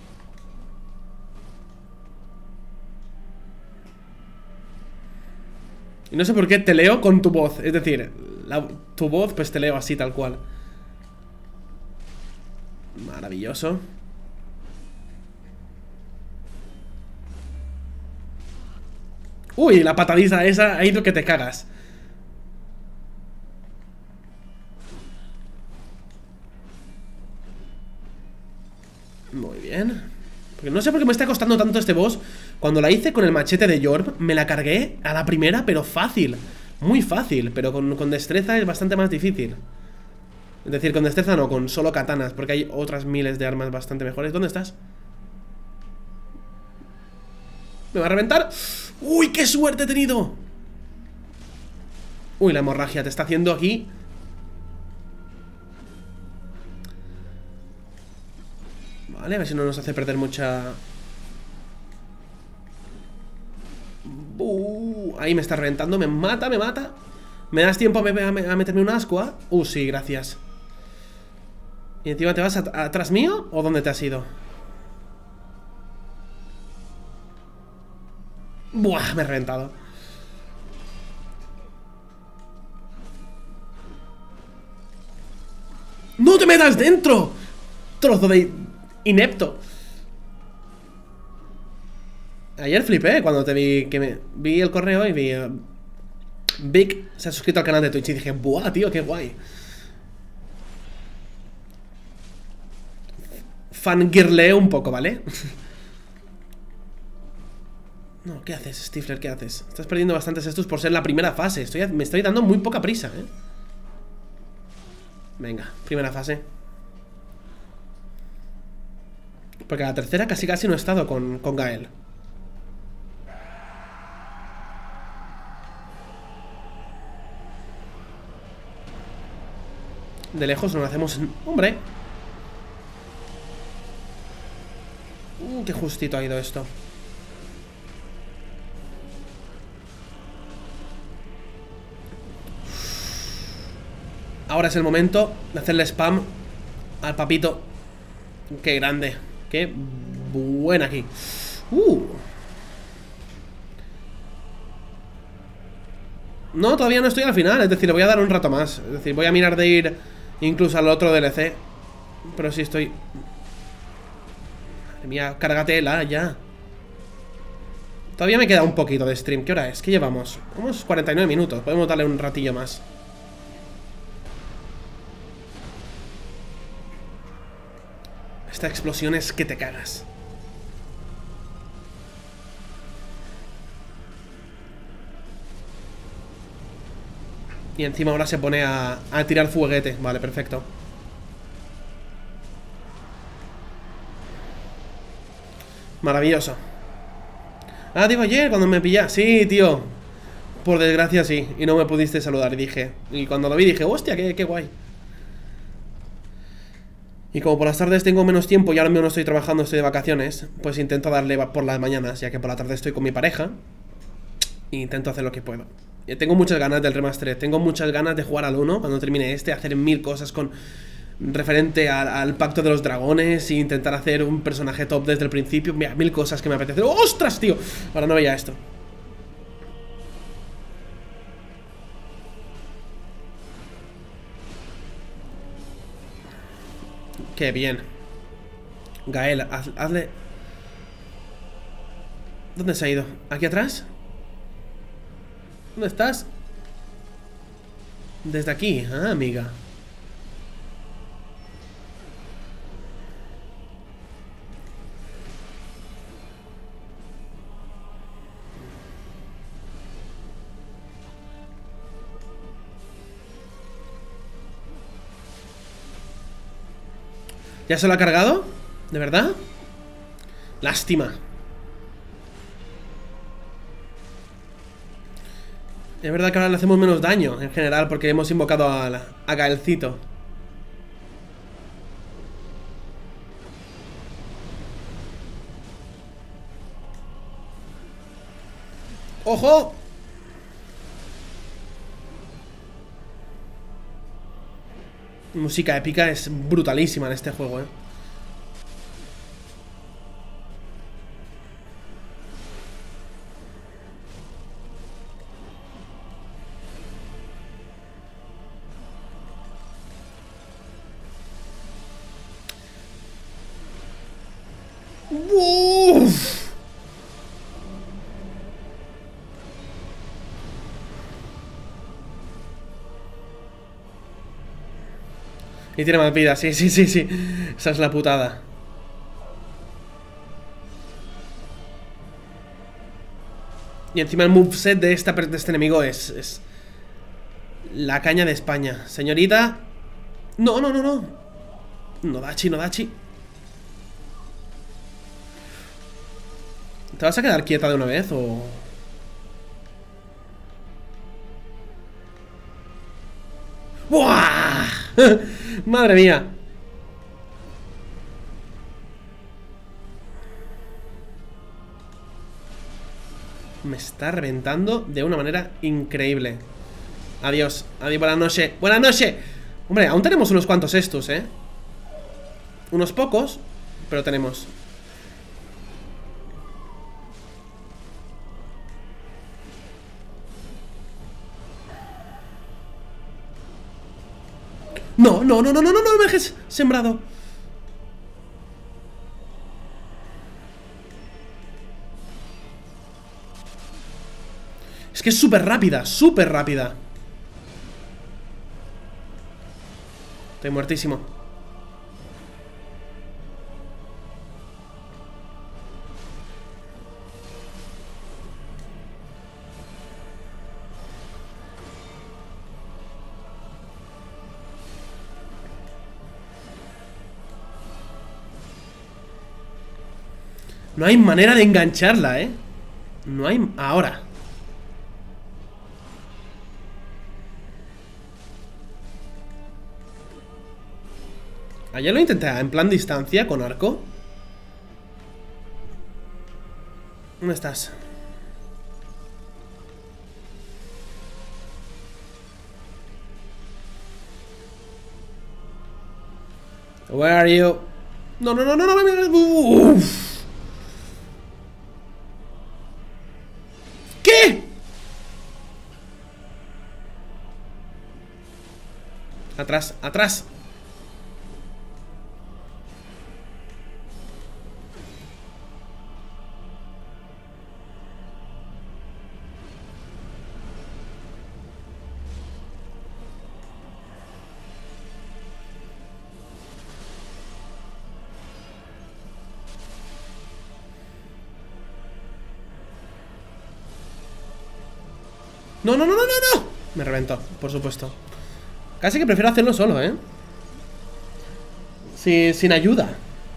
Y no sé por qué te leo con tu voz. Es decir, tu voz pues te leo así, tal cual. Maravilloso. Uy, la patadiza esa ha ido que te cagas. Muy bien. Porque no sé por qué me está costando tanto este boss. Cuando la hice con el machete de Yorm, me la cargué a la primera, pero fácil. Muy fácil, pero con destreza es bastante más difícil. Es decir, con destreza no, con solo katanas, porque hay otras miles de armas bastante mejores. ¿Dónde estás? ¿Me va a reventar? ¡Uy, qué suerte he tenido! Uy, la hemorragia te está haciendo aquí. Vale, a ver si no nos hace perder mucha... ahí me está reventando, me mata, me mata. ¿Me das tiempo a meterme una ascua? Sí, gracias. ¿Y encima te vas atrás mío? ¿O dónde te has ido? Buah, me he reventado. ¡No te metas dentro! Trozo de inepto. Ayer flipé cuando te vi, vi el correo y vi Vic se ha suscrito al canal de Twitch y dije, buah, tío, qué guay. Fangirleo un poco, ¿vale? No, ¿qué haces, Stifler? ¿Qué haces? Estás perdiendo bastantes estos por ser la primera fase. Me estoy dando muy poca prisa, ¿eh? Venga, primera fase. Porque la tercera casi no he estado con Gael. De lejos no lo hacemos... ¡Hombre! Qué justito ha ido esto. Ahora es el momento de hacerle spam al papito. Qué grande. Qué buena aquí. No, todavía no estoy al final. Es decir, le voy a dar un rato más. Es decir, voy a mirar de ir incluso al otro DLC. Pero sí estoy... Madre mía, cárgatela ya. Todavía me queda un poquito de stream. ¿Qué hora es? ¿Qué llevamos? Unos 49 minutos. Podemos darle un ratillo más. Esta explosión es que te cagas. Y encima ahora se pone a tirar fueguete. Vale, perfecto. Maravilloso. Ah, digo ayer cuando me pillaste. Sí, tío. Por desgracia sí. Y no me pudiste saludar. Y cuando lo vi dije, hostia, qué guay. Y como por las tardes tengo menos tiempo y ahora mismo no estoy trabajando, estoy de vacaciones, pues intento darle por las mañanas, ya que por la tarde estoy con mi pareja. E intento hacer lo que puedo. Tengo muchas ganas del remastered, tengo muchas ganas de jugar al 1 cuando termine este, hacer 1000 cosas con referente al pacto de los dragones e intentar hacer un personaje top desde el principio. Mira, 1000 cosas que me apetecen. ¡Ostras, tío! Ahora no veía esto. Qué bien. Gael, hazle... ¿Dónde se ha ido? ¿Aquí atrás? ¿Dónde estás? Desde aquí, amiga. ¿Ya se lo ha cargado? ¿De verdad? Lástima. Es verdad que ahora le hacemos menos daño en general porque hemos invocado a Gaelcito. ¡Ojo! Música épica es brutalísima en este juego, ¡Uf! Y tiene más vida, sí. Esa es la putada. Y encima el moveset de este enemigo es la caña de España. Señorita. No. No dachi. ¿Te vas a quedar quieta de una vez o...? ¡Buah! Madre mía. Me está reventando de una manera increíble. Adiós, buenas noches. ¡Buenas noches! Hombre, aún tenemos unos cuantos estos, unos pocos, pero tenemos. No me dejes sembrado. Es que es súper rápida. Estoy muertísimo. No hay manera de engancharla, No hay... Ahora. Ayer lo intenté en plan distancia con arco. ¿Dónde estás? Where are you? No. Uf. ¿Qué? Atrás. No. Me reventó, por supuesto. Casi que prefiero hacerlo solo, sin ayuda.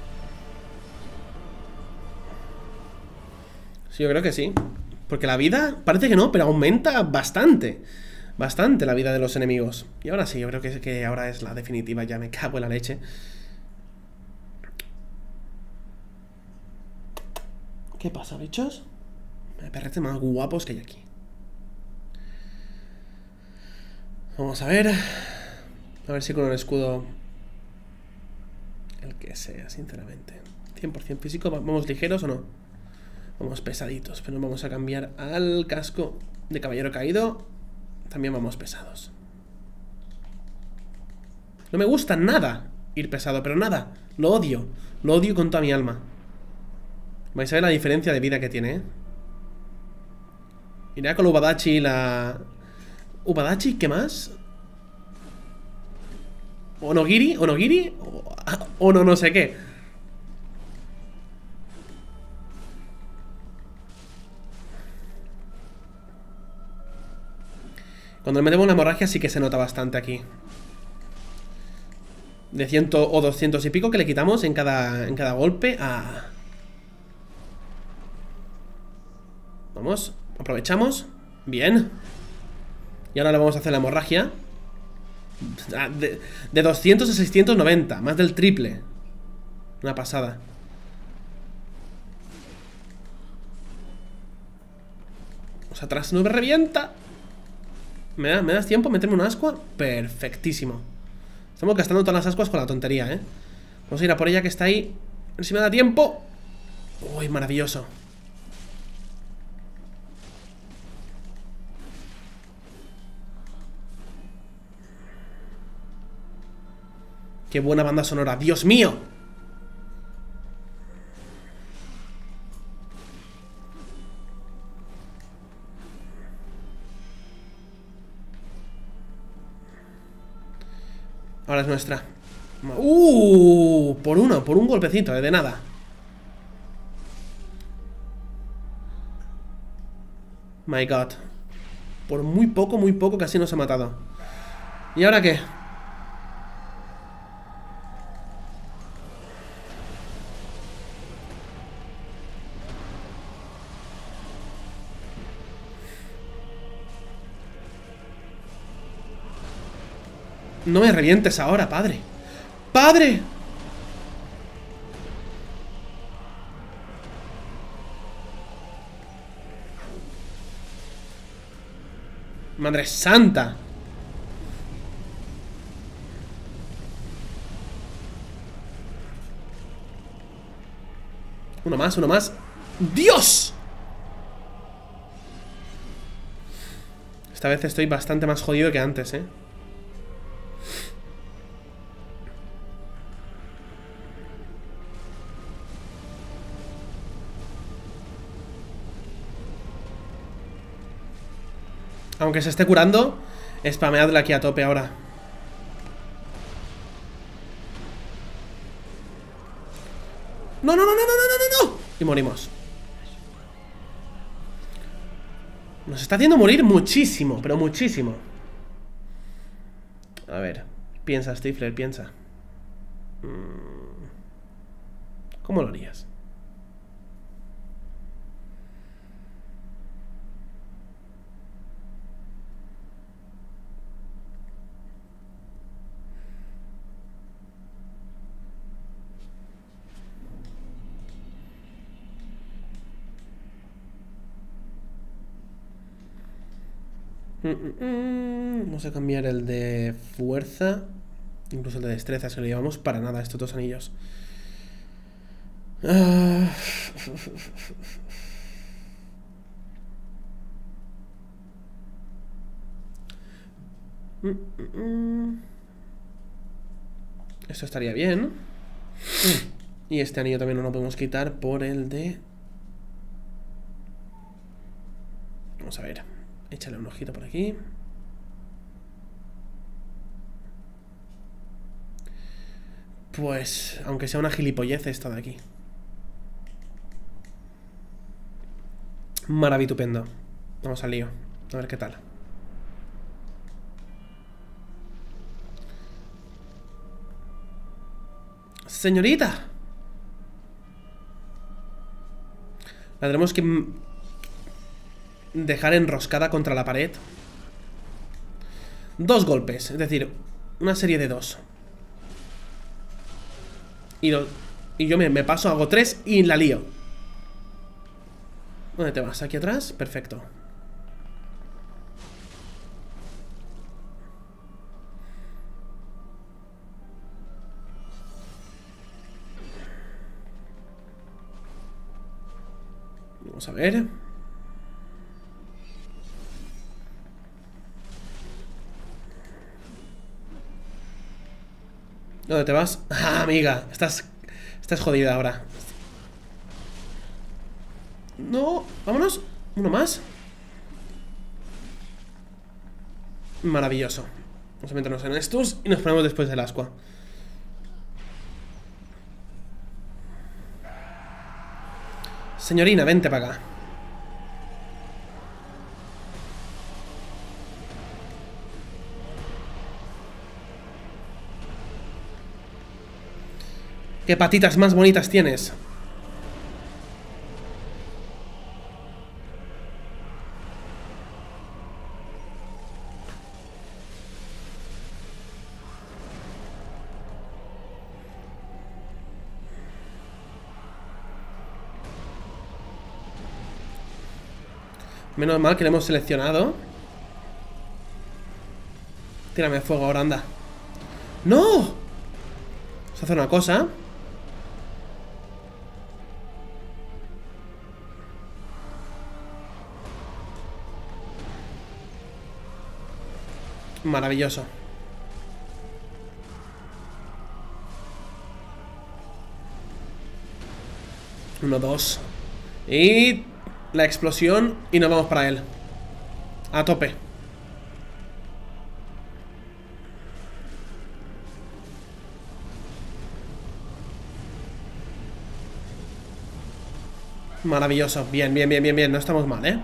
Sí, yo creo que sí. Porque la vida, parece que no, pero aumenta bastante. Bastante la vida de los enemigos. Y ahora sí, yo creo que ahora es la definitiva. Ya me cago en la leche. ¿Qué pasa, bichos? Me perretes más guapos que hay aquí. Vamos a ver. A ver si con el escudo... El que sea, sinceramente. 100% físico. ¿Vamos ligeros o no? Vamos pesaditos. Pero vamos a cambiar al casco de caballero caído. También vamos pesados. No me gusta nada ir pesado, pero nada. Lo odio. Lo odio con toda mi alma. Vais a ver la diferencia de vida que tiene, ¿eh? Iré con la Ubadachi y la... ¿Ubadachi? ¿Qué más? ¿Onogiri? ¿Onogiri? O no sé qué. Cuando le metemos la hemorragia sí que se nota bastante aquí. De 100 o 200 y pico que le quitamos en cada golpe. Vamos, aprovechamos. Bien. Y ahora le vamos a hacer la hemorragia. De 200 a 690. Más del triple. Una pasada. Vamos atrás, no me revienta. ¿Me das tiempo a meterme una ascua? Perfectísimo. Estamos gastando todas las ascuas con la tontería, ¿eh? Vamos a ir a por ella que está ahí. A ver si me da tiempo. Uy, maravilloso. Qué buena banda sonora, ¡Dios mío! Ahora es nuestra. Por un golpecito, de nada. My God. Por muy poco casi nos ha matado. ¿Y ahora qué? No me revientes ahora, padre. ¡Padre! ¡Madre santa! Uno más, uno más. ¡Dios! Esta vez estoy bastante más jodido que antes, ¿eh? Aunque se esté curando, spameadle aquí a tope ahora. ¡No, no, no, no, no, no, no, no! Y morimos. Nos está haciendo morir muchísimo, pero muchísimo. A ver, piensa, Stifler, piensa. ¿Cómo lo harías? Vamos a cambiar el de fuerza. Incluso el de destreza, se lo llevamos para nada estos dos anillos. Esto estaría bien. Y este anillo también no lo podemos quitar por el de... Vamos a ver. Échale un ojito por aquí. Pues, aunque sea una gilipollez esta de aquí. Maravitupendo. Vamos al lío. A ver qué tal. Señorita. La tenemos que dejar enroscada contra la pared. 2 golpes, es decir, una serie de 2. Y yo me paso, hago 3 y la lío. ¿Dónde te vas? ¿Aquí atrás? Perfecto. Vamos a ver. ¿Dónde te vas? Ah, amiga, estás jodida ahora. No, vámonos. Uno más. Maravilloso. Vamos a meternos en estos y nos ponemos después del ascua. Señorina, vente para acá. ¿Qué patitas más bonitas tienes? Menos mal que lo hemos seleccionado. Tírame fuego ahora, anda. ¡No! Vamos a hacer una cosa. Maravilloso. Uno, dos. Y la explosión. Y nos vamos para él. A tope. Maravilloso. Bien, bien, bien, bien, bien. No estamos mal, ¿eh?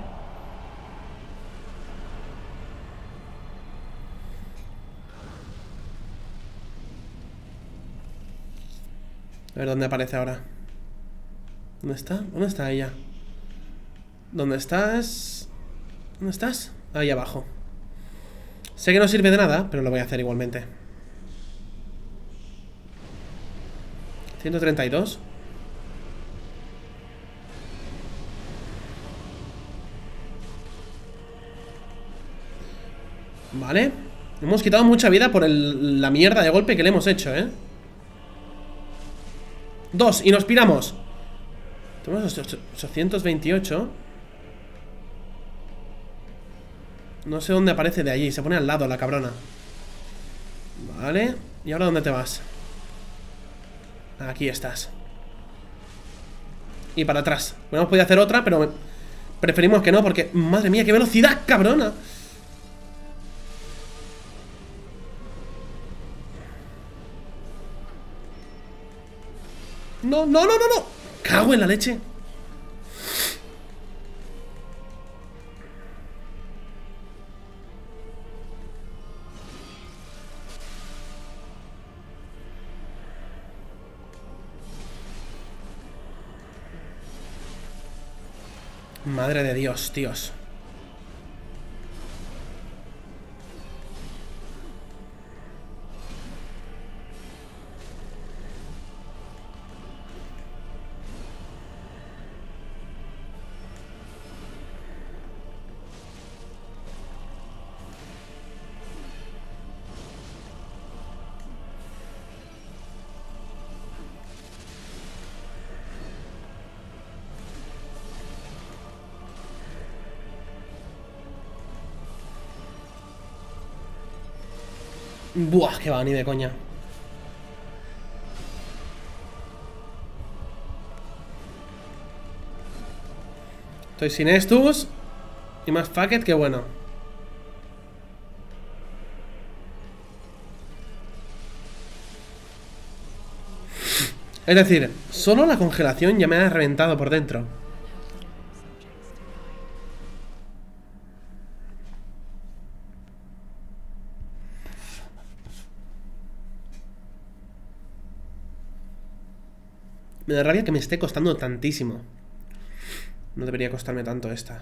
A ver dónde aparece ahora. ¿Dónde está? ¿Dónde está ella? ¿Dónde estás? ¿Dónde estás? Ahí abajo. Sé que no sirve de nada, pero lo voy a hacer igualmente. 132. Vale. Hemos quitado mucha vida por la mierda de golpe que le hemos hecho, ¿eh? 2, y nos piramos. Tenemos 828. No sé dónde aparece de allí. Se pone al lado la cabrona. Vale. ¿Y ahora dónde te vas? Aquí estás. Y para atrás. Hemos podido hacer otra, pero preferimos que no, porque... Madre mía, qué velocidad, cabrona. No, no, no, no, no. Cago en la leche. Madre de Dios, tíos. Buah, que va, ni de coña. Estoy sin estos. Y más fucket que bueno. Es decir, solo la congelación ya me ha reventado por dentro. Me da rabia que me esté costando tantísimo. No debería costarme tanto esta.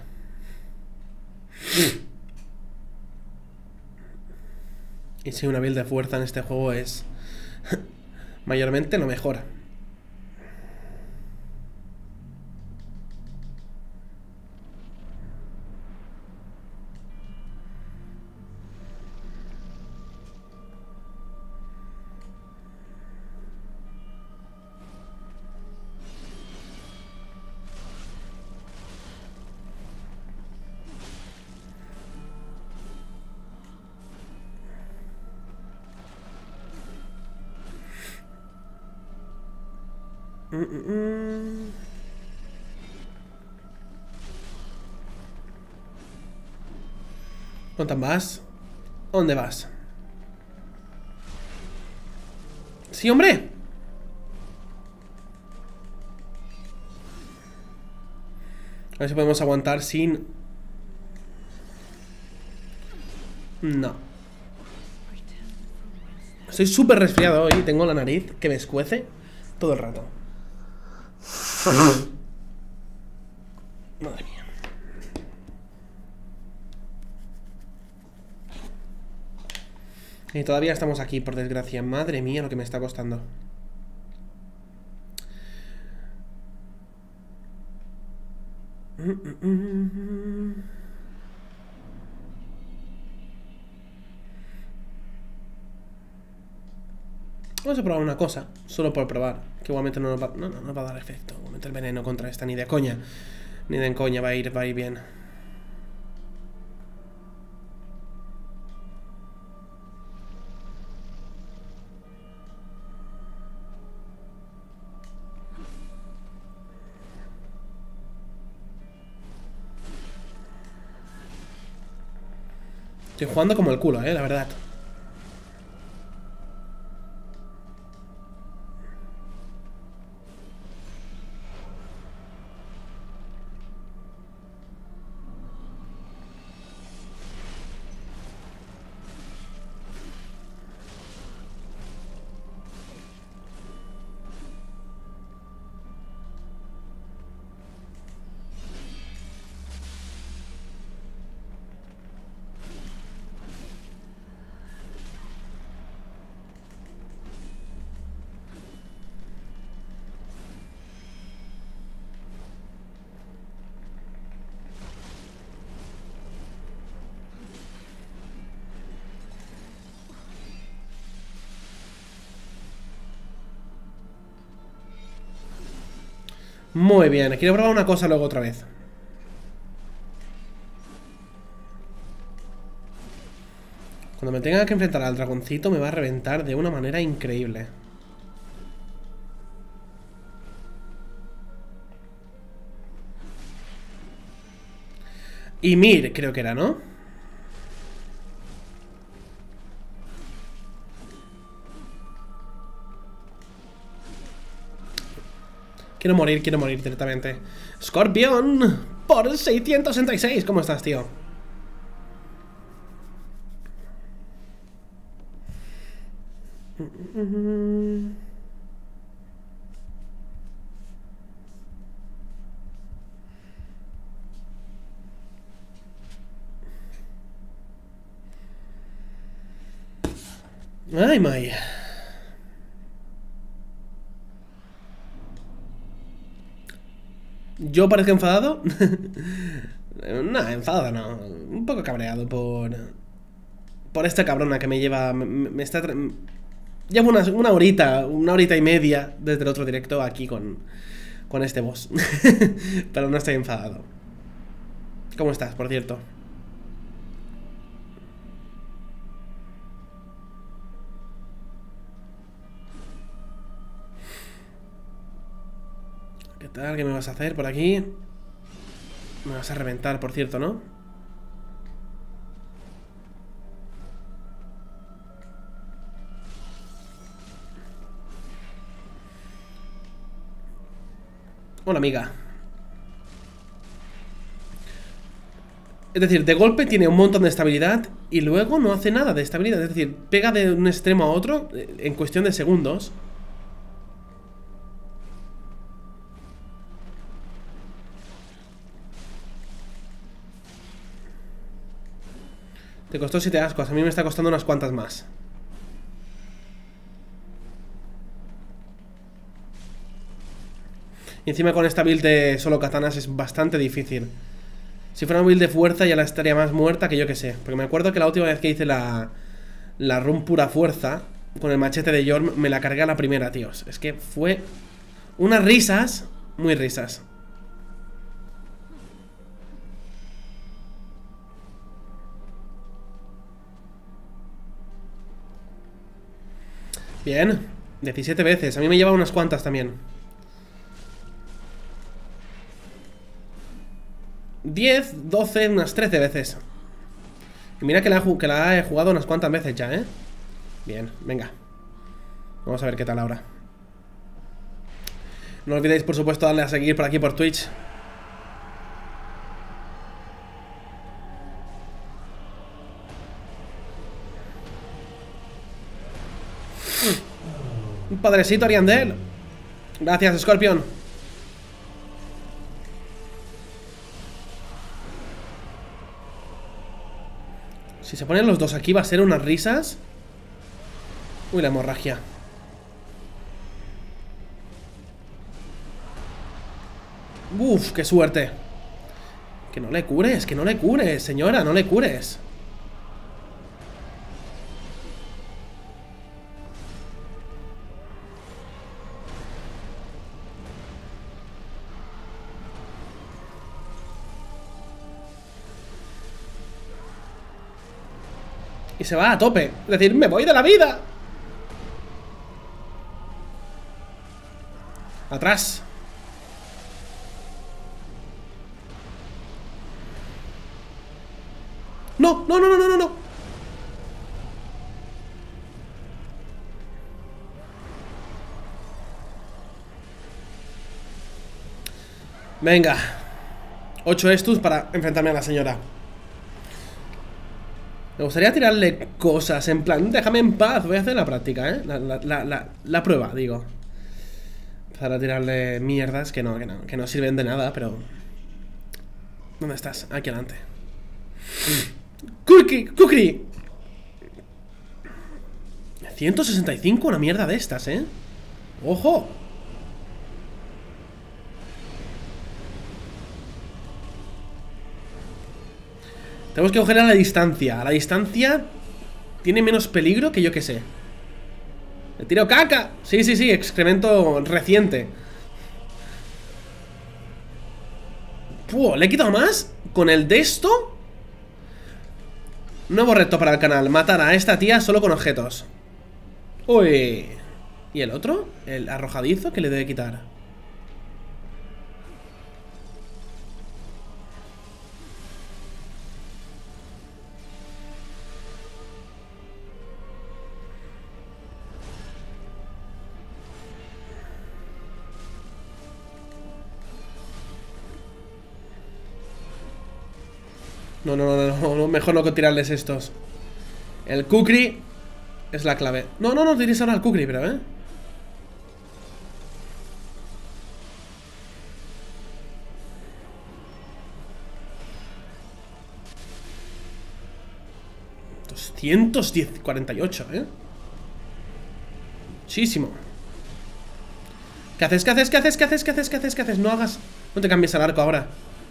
Y si una build de fuerza en este juego es mayormente lo mejor. ¿Dónde vas? ¿Dónde vas? ¡Sí, hombre! A ver si podemos aguantar sin... No. Estoy súper resfriado hoy. Tengo la nariz que me escuece todo el rato. Madre mía. Y todavía estamos aquí, por desgracia. Madre mía, lo que me está costando. Vamos a probar una cosa, solo por probar. Que igualmente no nos va, no va a dar efecto. Igualmente el veneno contra esta ni de coña. Ni de coña va a ir bien. Estoy jugando como el culo, la verdad. Muy bien, quiero probar una cosa luego otra vez. Cuando me tenga que enfrentar al dragoncito me va a reventar de una manera increíble. Y Mir, creo que era, ¿no? Quiero morir directamente. Scorpion por 666. ¿Cómo estás, tío? Ay, May. ¿Yo parezco enfadado? No, enfadado no. Un poco cabreado por esta cabrona que me lleva... Me está... Llevo una horita y media desde el otro directo aquí con este boss. Pero no estoy enfadado. ¿Cómo estás, por cierto? ¿Qué tal? ¿Qué me vas a hacer por aquí? Me vas a reventar, por cierto, ¿no? Hola, amiga. Es decir, de golpe tiene un montón de estabilidad y luego no hace nada de estabilidad. Es decir, pega de un extremo a otro en cuestión de segundos. Te costó 7 ascuas, a mí me está costando unas cuantas más. Y encima con esta build de solo katanas es bastante difícil. Si fuera una build de fuerza ya la estaría más muerta que yo que sé. Porque me acuerdo que la última vez que hice la run pura fuerza con el machete de Yorm me la cargué a la primera, tíos. Es que fue unas risas, muy risas. Bien, 17 veces, a mí me lleva unas cuantas también. 10, 12, unas 13 veces. Y mira que la he jugado unas cuantas veces ya, ¿eh? Bien, venga. Vamos a ver qué tal ahora. No olvidéis, por supuesto, darle a seguir por aquí por Twitch. Un padrecito Ariandel. Gracias, Scorpion. Si se ponen los dos aquí va a ser unas risas. Uy, la hemorragia. Uf, qué suerte. Que no le cures, que no le cures, señora, no le cures. Y se va a tope. Es decir, me voy de la vida. Atrás. No, no, no, no, no, no. Venga. 8 estus para enfrentarme a la señora. Me gustaría tirarle cosas en plan, déjame en paz, voy a hacer la práctica, ¿eh? La prueba, digo. Para tirarle mierdas que no sirven de nada, pero... ¿Dónde estás? Aquí adelante. ¡Kukri! 165, una mierda de estas, ¿eh? ¡Ojo! Tenemos que coger a la distancia. A la distancia tiene menos peligro que yo que sé. ¡Le tiro caca! Sí, excremento reciente. Puh, ¿le he quitado más? ¿Con el de esto? Nuevo reto para el canal. Matar a esta tía solo con objetos. Uy. ¿Y el otro? ¿El arrojadizo que le debe quitar? No, mejor no tirarles estos. El Kukri es la clave. No tires ahora al Kukri, pero ¿eh? $248, ¿eh? Muchísimo. ¿Qué haces? No hagas... No te cambies al arco ahora.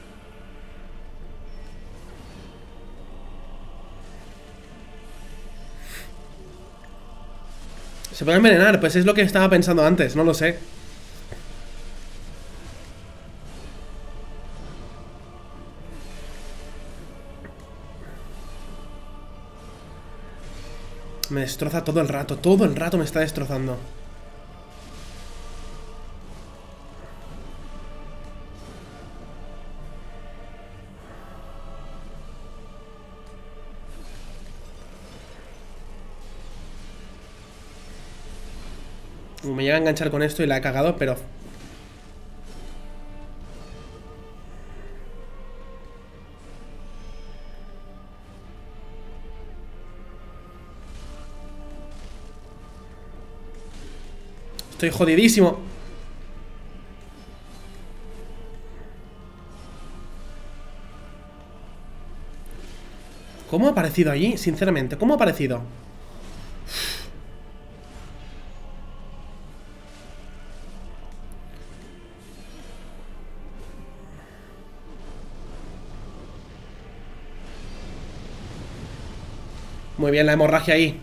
Se puede envenenar, pues es lo que estaba pensando antes, no lo sé. Me destroza todo el rato me está destrozando. Me llega a enganchar con esto y la he cagado, pero... Estoy jodidísimo. ¿Cómo ha aparecido allí? Sinceramente, ¿cómo ha aparecido? Muy bien, la hemorragia ahí.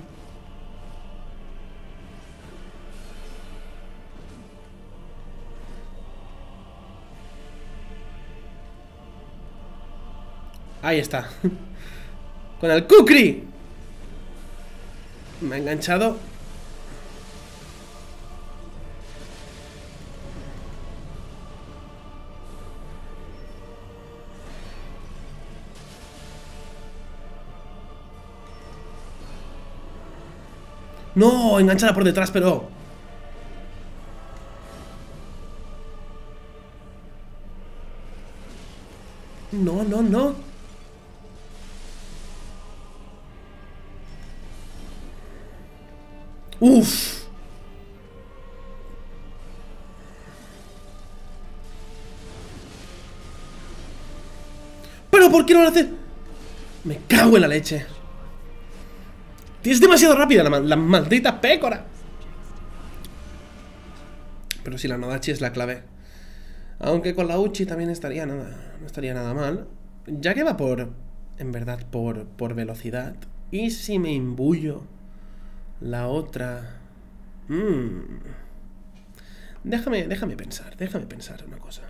Ahí está. Con el Kukri. Me ha enganchado. No, enganchada por detrás, pero... No, no, no. Uf. ¿Pero por qué no lo hace? Me cago en la leche. Es demasiado rápida la maldita pécora. Pero si la Nodachi es la clave. Aunque con la Uchi también estaría nada, no estaría nada mal. Ya que va por... En verdad, por velocidad. ¿Y si me imbullo la otra? Déjame pensar una cosa.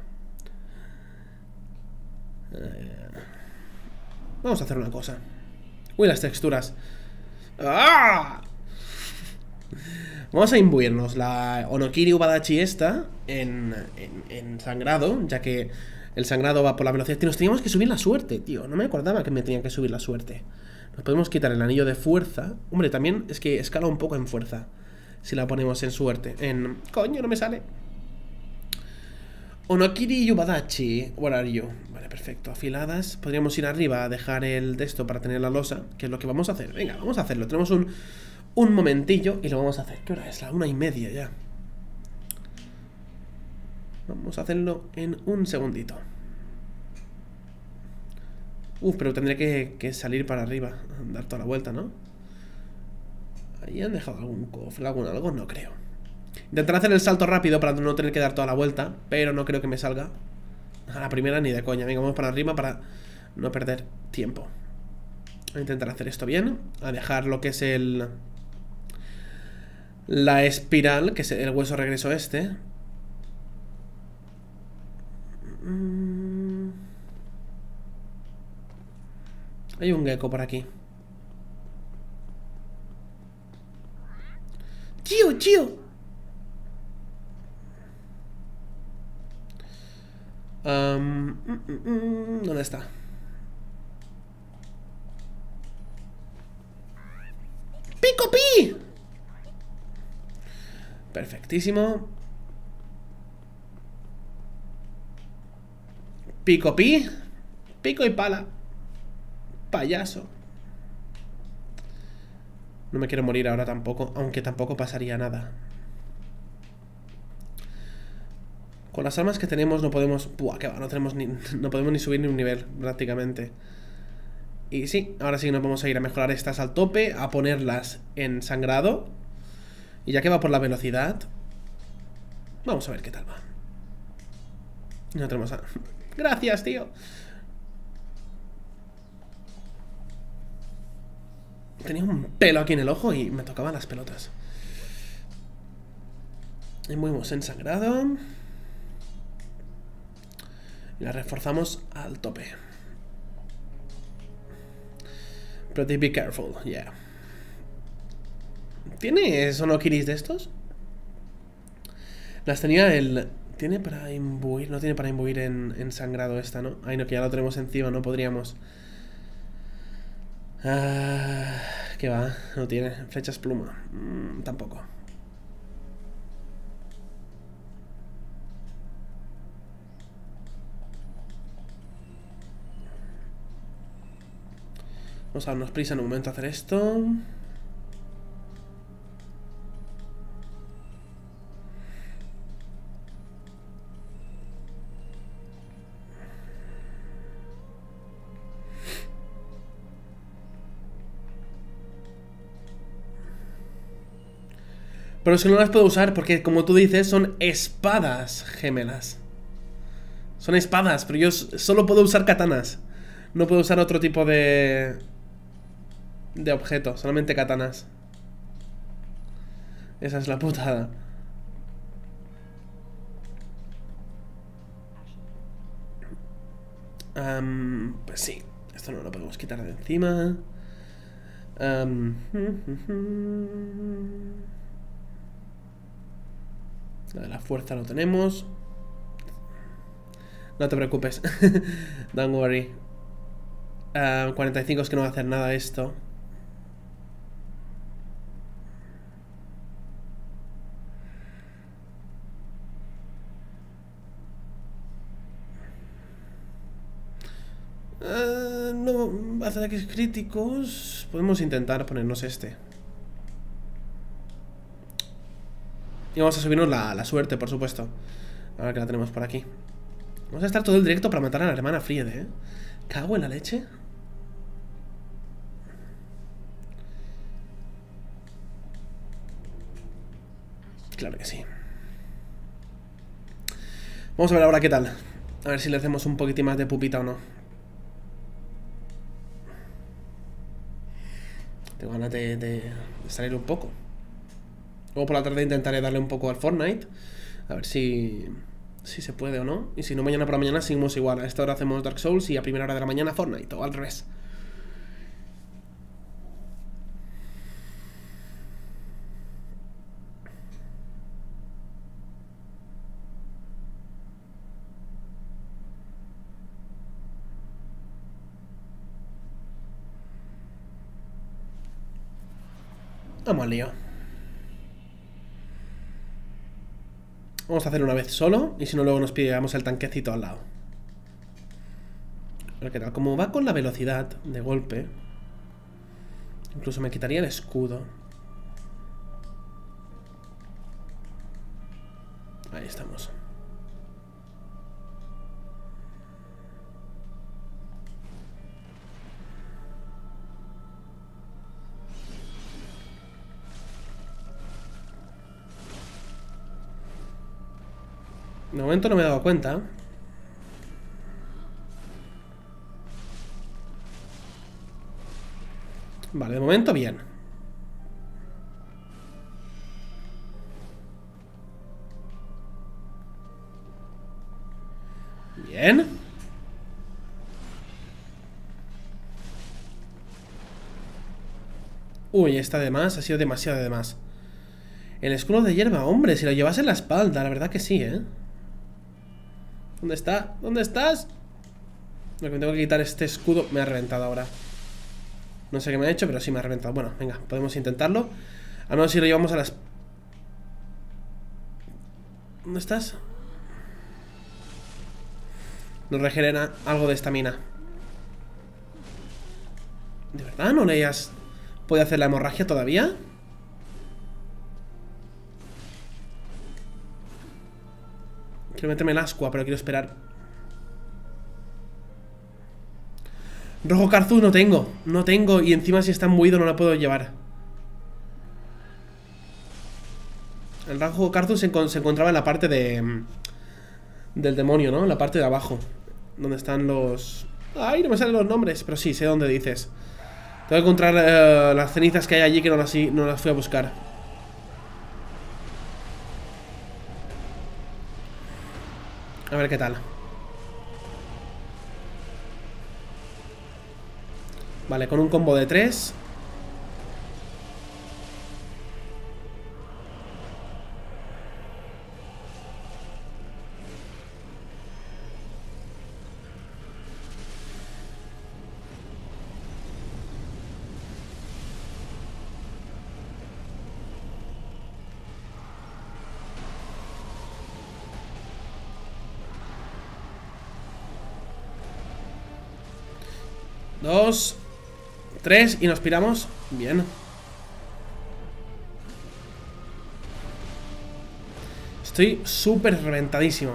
Vamos a hacer una cosa. Uy, las texturas. ¡Ah! Vamos a imbuirnos la Onokiri Ubadachi esta en sangrado, ya que el sangrado va por la velocidad. Nos teníamos que subir la suerte, tío. No me acordaba que me tenía que subir la suerte. Nos podemos quitar el anillo de fuerza. Hombre, también es que escala un poco en fuerza si la ponemos en suerte. Coño, no me sale. Onokiri Ubadachi. Where are you? Vale, perfecto. Afiladas. Podríamos ir arriba a dejar el de esto para tener la losa, que es lo que vamos a hacer. Venga, vamos a hacerlo. Tenemos un momentillo y lo vamos a hacer. ¿Qué hora es? La 1:30 ya. Vamos a hacerlo en un segundito. Pero tendré que salir para arriba, dar toda la vuelta, ¿no? Ahí han dejado algún cofre, algo, no creo. Intentaré hacer el salto rápido para no tener que dar toda la vuelta, pero no creo que me salga a la primera ni de coña. Venga, vamos para arriba para no perder tiempo. Voy a intentar hacer esto bien. A dejar lo que es la espiral, que es el hueso regreso este. Hay un gecko por aquí. ¡Chío! ¿Dónde está? ¡Pico pi! Perfectísimo. Pico pi. Pico y pala. Payaso. No me quiero morir ahora tampoco, aunque tampoco pasaría nada. Con las armas que tenemos no podemos... Buah, qué va, no podemos ni subir ni un nivel, prácticamente. Y sí, ahora sí nos vamos a ir a mejorar estas al tope, a ponerlas en sangrado. Y ya que va por la velocidad, vamos a ver qué tal va. No tenemos a... Gracias, tío. Tenía un pelo aquí en el ojo y me tocaban las pelotas. Y movemos en sangrado. Y la reforzamos al tope. Pero be careful, yeah. ¿Tiene Sonokiris de estos? Las tenía ¿Tiene para imbuir? No tiene para imbuir en sangrado esta, ¿no? Ay, no, que ya lo tenemos encima, no podríamos. ¿Qué va? No tiene. Flechas pluma. Tampoco. Vamos a darnos prisa en un momento a hacer esto. Pero es que no las puedo usar porque, como tú dices, son espadas gemelas. Son espadas, pero yo solo puedo usar katanas. No puedo usar otro tipo de objeto, solamente katanas. Esa es la putada. Pues sí, esto no lo podemos quitar de encima. La de la fuerza lo tenemos. No te preocupes. Don't worry. 45 es que no va a hacer nada esto. No, ataques críticos. Podemos intentar ponernos este. Y vamos a subirnos la suerte, por supuesto. Ahora que la tenemos por aquí. Vamos a estar todo el directo para matar a la hermana Friede, ¿eh? ¿Cago en la leche? Claro que sí. Vamos a ver ahora qué tal. A ver si le hacemos un poquitín más de pupita o no. Tengo ganas de salir un poco. Luego por la tarde intentaré darle un poco al Fortnite. A ver si se puede o no. Y si no, mañana por la mañana seguimos igual. A esta hora hacemos Dark Souls y a primera hora de la mañana Fortnite. O al revés. Vamos al lío. Vamos a hacer una vez solo. Y si no, luego nos pillamos el tanquecito al lado. A ver qué tal. Como va con la velocidad de golpe, incluso me quitaría el escudo. Ahí estamos. De momento no me he dado cuenta. Vale, de momento bien. Bien. Uy, esta de más ha sido demasiado de más. El escudo de hierba, hombre, si lo llevas en la espalda, la verdad que sí, ¿eh? ¿Dónde está? ¿Dónde estás? Lo que me tengo que quitar este escudo. Me ha reventado ahora. No sé qué me ha hecho, pero sí me ha reventado. Bueno, venga, podemos intentarlo. Al menos si lo llevamos a las... ¿Dónde estás? Nos regenera algo de estamina. ¿De verdad no le has podido hacer la hemorragia todavía? Quiero meterme el ascua, pero quiero esperar. Rojo Carthus no tengo. No tengo. Y encima si está embuido no la puedo llevar. El Rojo Carthus se encontraba en la parte de... del demonio, ¿no? En la parte de abajo. Donde están los... Ay, no me salen los nombres. Pero sí, sé dónde dices. Tengo que encontrar las cenizas que hay allí que no las fui a buscar. A ver qué tal. Vale, con un combo de 3. Dos, 3 y nos piramos. Bien. Estoy súper reventadísimo.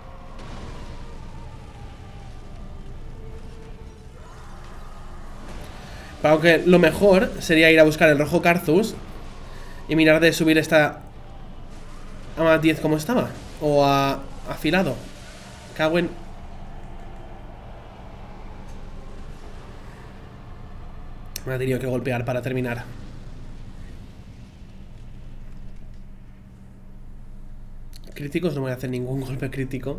Pero aunque lo mejor sería ir a buscar el Rojo Carthus y mirar de subir esta a más 10 como estaba. O a afilado. Cago en... Me ha tenido que golpear para terminar. Críticos, no voy a hacer ningún golpe crítico.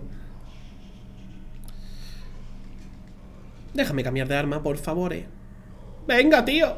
Déjame cambiar de arma, por favor, ¡Venga, tío!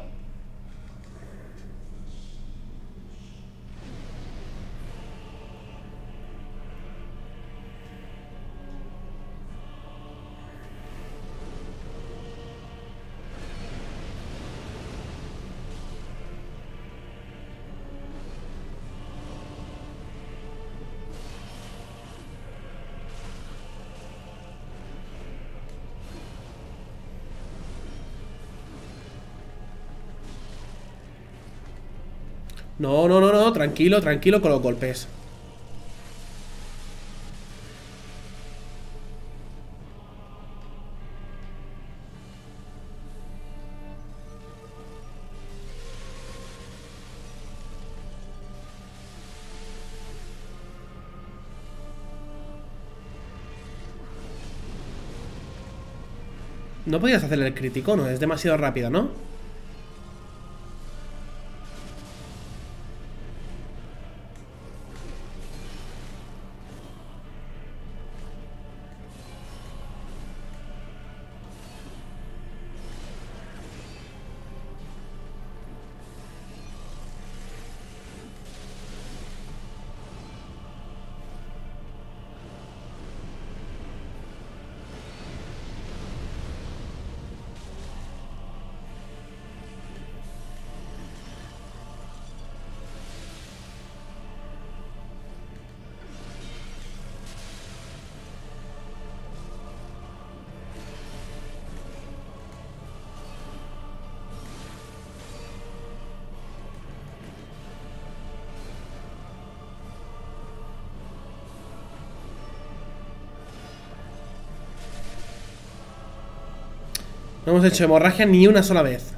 No, no, no, no, tranquilo, tranquilo con los golpes. No podías hacer el crítico, ¿no? Es demasiado rápido, ¿no? No hemos hecho hemorragia ni una sola vez.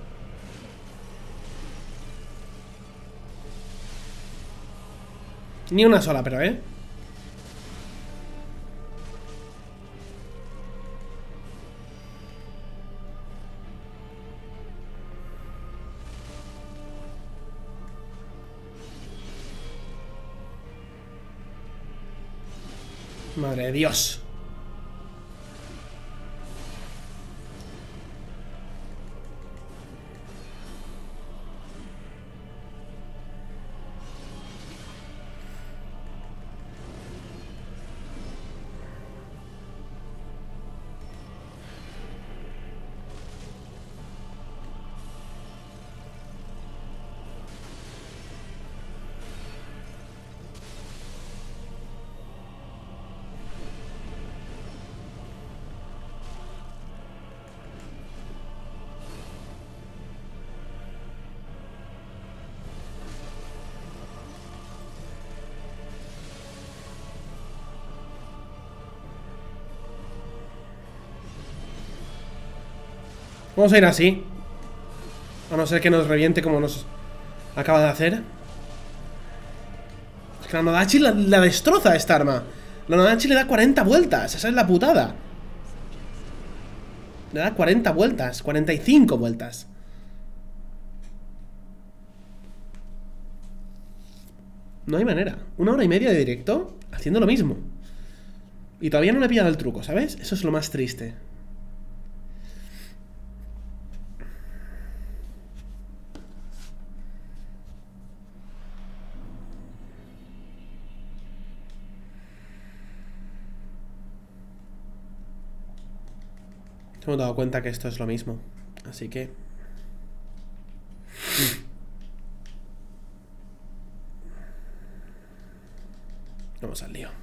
Ni una sola, pero, ¿eh? Madre de Dios. Vamos a ir así. A no ser que nos reviente como nos acaba de hacer. Es que la Nodachi la destroza esta arma. La Nodachi le da 40 vueltas. Esa es la putada. Le da 40 vueltas, 45 vueltas. No hay manera. 1 hora y media de directo haciendo lo mismo. Y todavía no le he pillado el truco, ¿sabes? Eso es lo más triste. Nos hemos dado cuenta que esto es lo mismo. Así que... vamos al lío.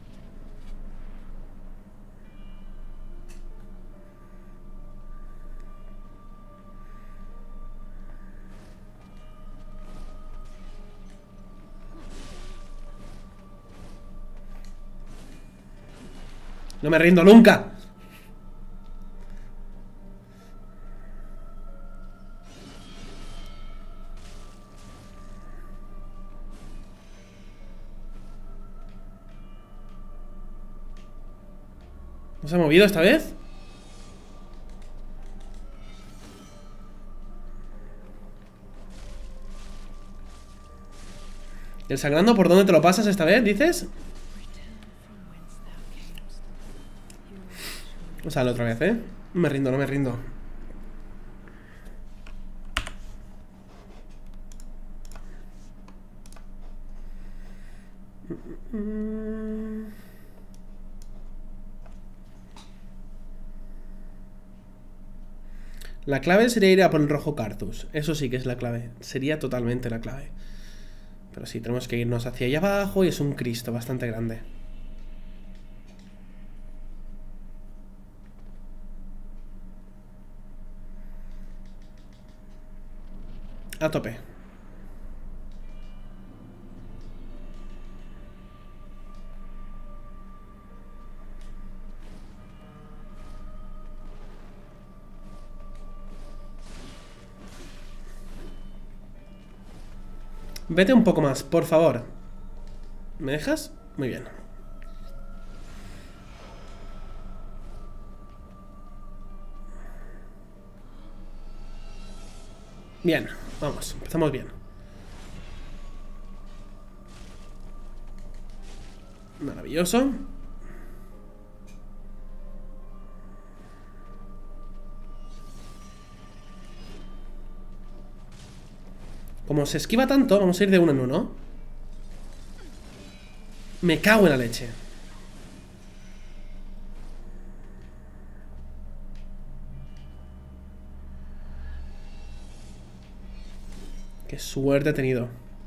No me rindo nunca. ¿No se ha movido esta vez? ¿El sangrando por dónde te lo pasas esta vez, dices? Vamos a darle otra vez, ¿eh? No me rindo, no me rindo. La clave sería ir a por el rojo Carthus. Eso sí que es la clave. Sería totalmente la clave. Pero sí, tenemos que irnos hacia allá abajo y es un Cristo bastante grande. A tope. Vete un poco más, por favor. ¿Me dejas? Muy bien. Bien, vamos, empezamos bien. Maravilloso. Como se esquiva tanto, vamos a ir de uno en uno. Me cago en la leche. Qué suerte he tenido.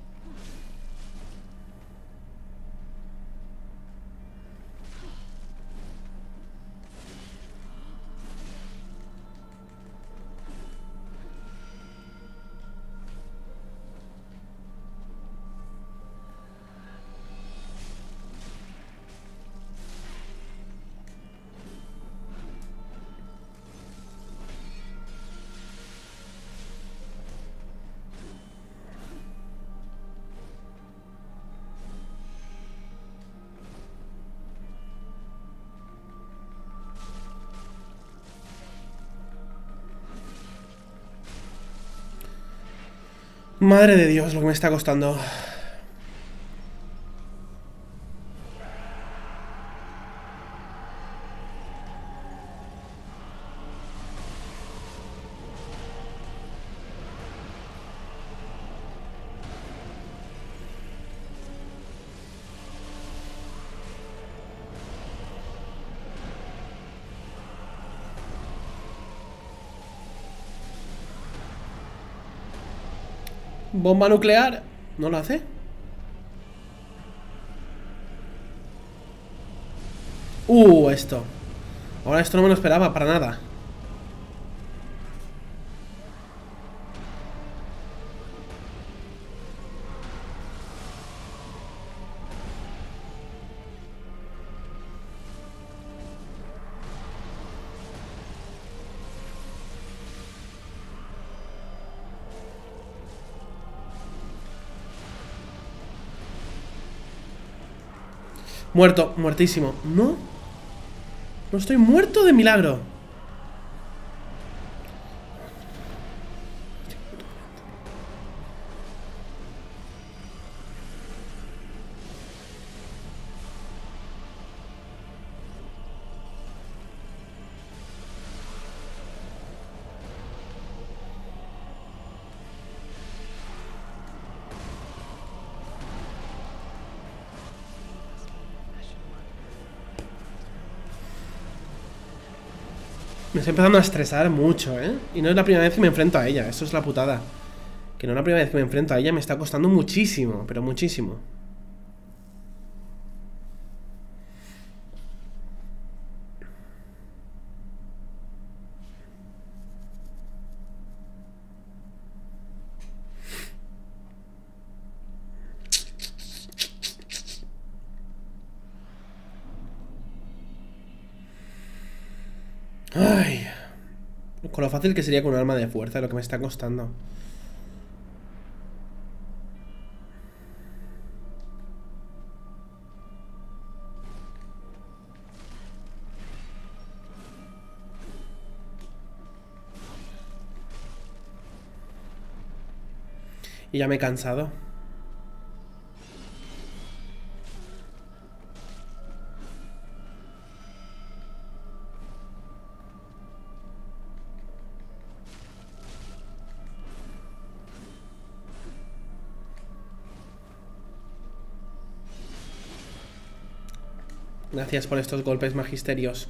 Madre de Dios, lo que me está costando. Bomba nuclear. ¿No lo hace? Esto. Ahora esto no me lo esperaba para nada. Muerto, muertísimo. ¿No? No estoy muerto de milagro. Me estoy empezando a estresar mucho, ¿eh? Y no es la primera vez que me enfrento a ella. Eso es la putada. Que no es la primera vez que me enfrento a ella. Me está costando muchísimo, pero muchísimo. Ay. Con lo fácil que sería con un arma de fuerza, lo que me está costando. Y ya me he cansado. Gracias por estos golpes magisterios.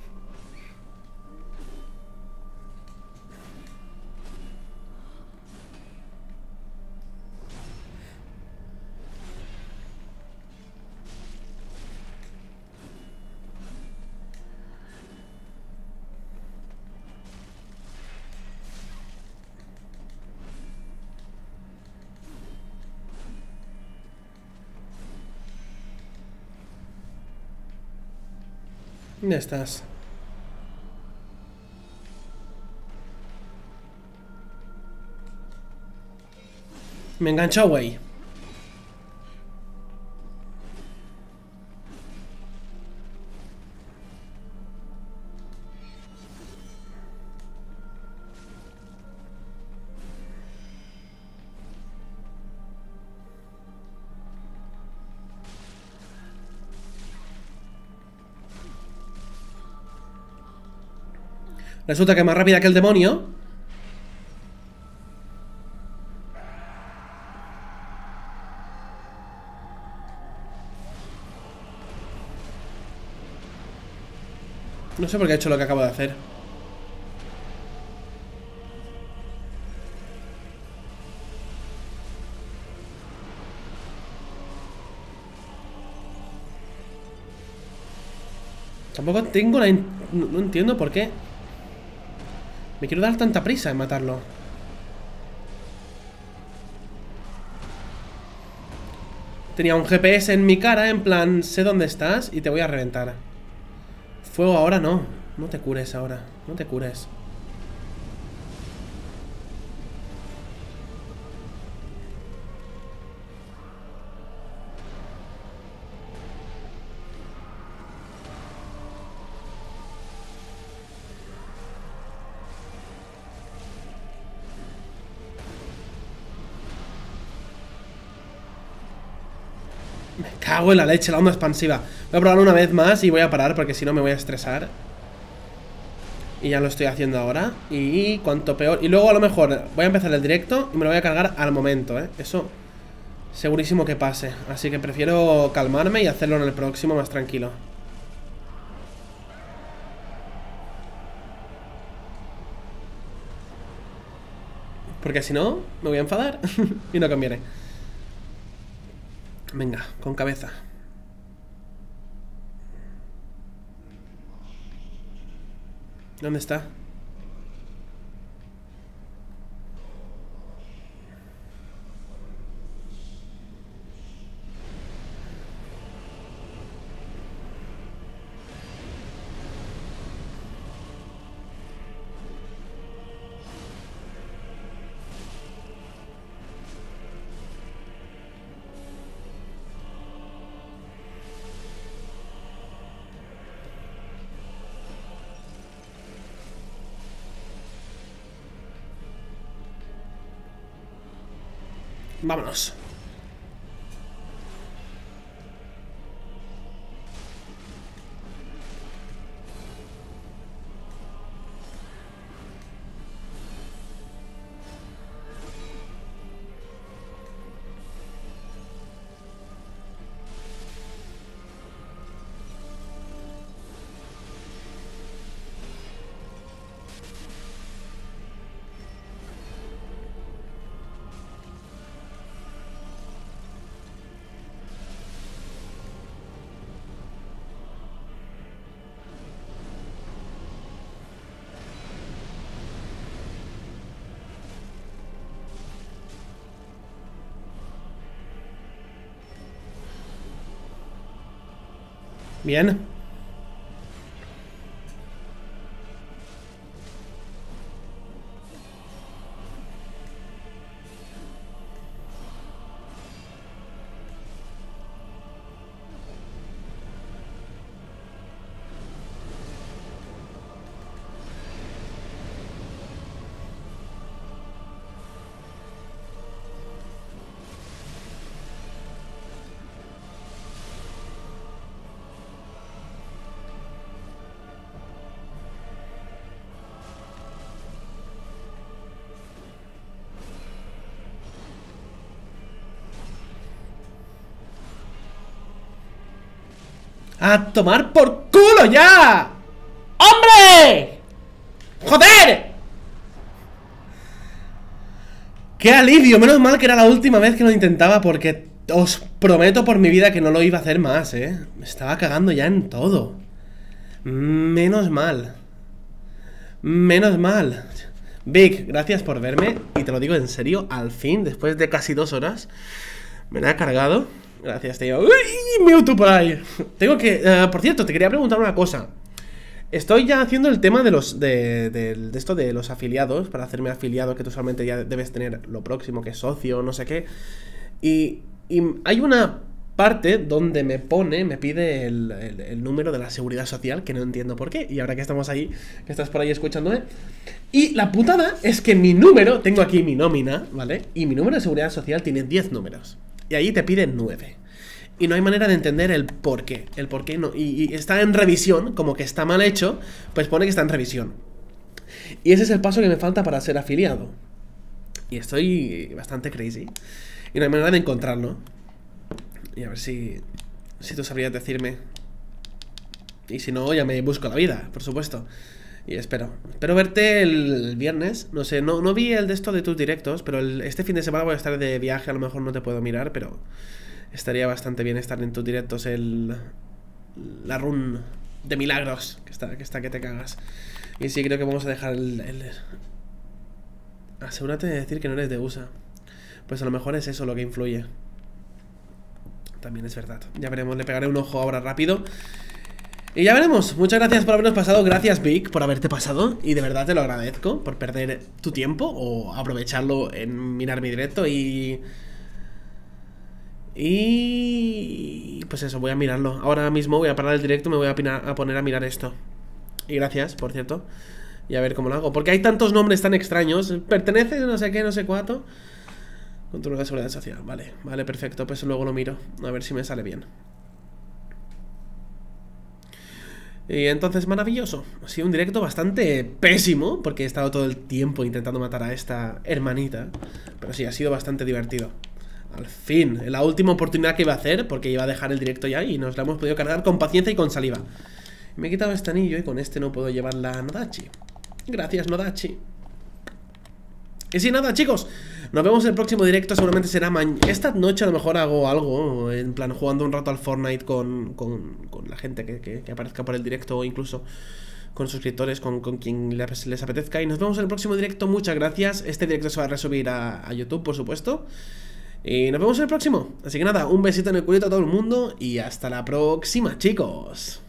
¿Dónde estás? Me enganchó, güey. Resulta que es más rápida que el demonio. No sé por qué he hecho lo que acabo de hacer. Tampoco tengo la... No entiendo por qué me quiero dar tanta prisa en matarlo. Tenía un GPS en mi cara, en plan, sé dónde estás y te voy a reventar. Fuego ahora no. No te cures ahora. No te cures. Me cago en la leche, la onda expansiva. Voy a probarlo una vez más y voy a parar porque si no me voy a estresar. Y ya lo estoy haciendo ahora. Y cuanto peor. Y luego a lo mejor voy a empezar el directo y me lo voy a cargar al momento, ¿eh? Eso segurísimo que pase. Así que prefiero calmarme y hacerlo en el próximo más tranquilo. Porque si no, me voy a enfadar. Y no conviene. Venga, con cabeza. ¿Dónde está? Vámonos. Bien. ¡A tomar por culo ya! ¡Hombre! ¡Joder! ¡Qué alivio! Menos mal que era la última vez que lo intentaba, porque os prometo por mi vida que no lo iba a hacer más, ¿eh? Me estaba cagando ya en todo. Menos mal. Menos mal. Vic, gracias por verme. Y te lo digo en serio, al fin, después de casi 2 horas, me la ha cargado. Gracias, tío. ¡Uy! Mewtwo por ahí. Tengo que... por cierto, te quería preguntar una cosa. Estoy ya haciendo el tema de los... de esto de los afiliados. Para hacerme afiliado, que tú solamente ya debes tener lo próximo, que es socio, no sé qué. Y hay una parte donde me pide el número de la seguridad social, que no entiendo por qué. Y ahora que estamos ahí, que estás por ahí escuchándome. Y la putada es que mi número... Tengo aquí mi nómina, ¿vale? Y mi número de seguridad social tiene 10 números. Y ahí te piden 9. Y no hay manera de entender el por qué. El por qué no. Y está en revisión, como que está mal hecho, pues pone que está en revisión. Y ese es el paso que me falta para ser afiliado. Y estoy bastante crazy. Y no hay manera de encontrarlo. Y a ver si tú sabrías decirme. Y si no, ya me busco la vida, por supuesto. Y espero verte el viernes. No sé, no vi el de esto de tus directos, pero este fin de semana voy a estar de viaje. A lo mejor no te puedo mirar, pero estaría bastante bien estar en tus directos. La run de milagros que está que te cagas. Y sí, creo que vamos a dejar asegúrate de decir que no eres de USA. Pues a lo mejor es eso lo que influye. También es verdad. Ya veremos, le pegaré un ojo ahora rápido. Y ya veremos. Muchas gracias por habernos pasado. Gracias, Vic, por haberte pasado. Y de verdad te lo agradezco por perder tu tiempo o aprovecharlo en mirar mi directo. Y pues eso, voy a mirarlo. Ahora mismo voy a parar el directo. Me voy a poner a mirar esto. Y gracias, por cierto. Y a ver cómo lo hago. Porque hay tantos nombres tan extraños. Pertenece no sé qué, no sé cuánto. Control de seguridad social. Vale, perfecto. Pues luego lo miro. A ver si me sale bien. Y entonces, maravilloso. Ha sido un directo bastante pésimo, porque he estado todo el tiempo intentando matar a esta hermanita. Pero sí, ha sido bastante divertido. Al fin, la última oportunidad que iba a hacer, porque iba a dejar el directo ya, y nos la hemos podido cargar con paciencia y con saliva. Me he quitado este anillo y con este no puedo llevar la Nodachi. Gracias, Nodachi. Y sin nada, chicos, nos vemos en el próximo directo. Seguramente será mañana. Esta noche a lo mejor hago algo, en plan jugando un rato al Fortnite con la gente que aparezca por el directo, o incluso con suscriptores, con quien les apetezca. Y nos vemos en el próximo directo. Muchas gracias. Este directo se va a resubir a YouTube, por supuesto. Y nos vemos en el próximo. Así que nada, un besito en el culito a todo el mundo y hasta la próxima, chicos.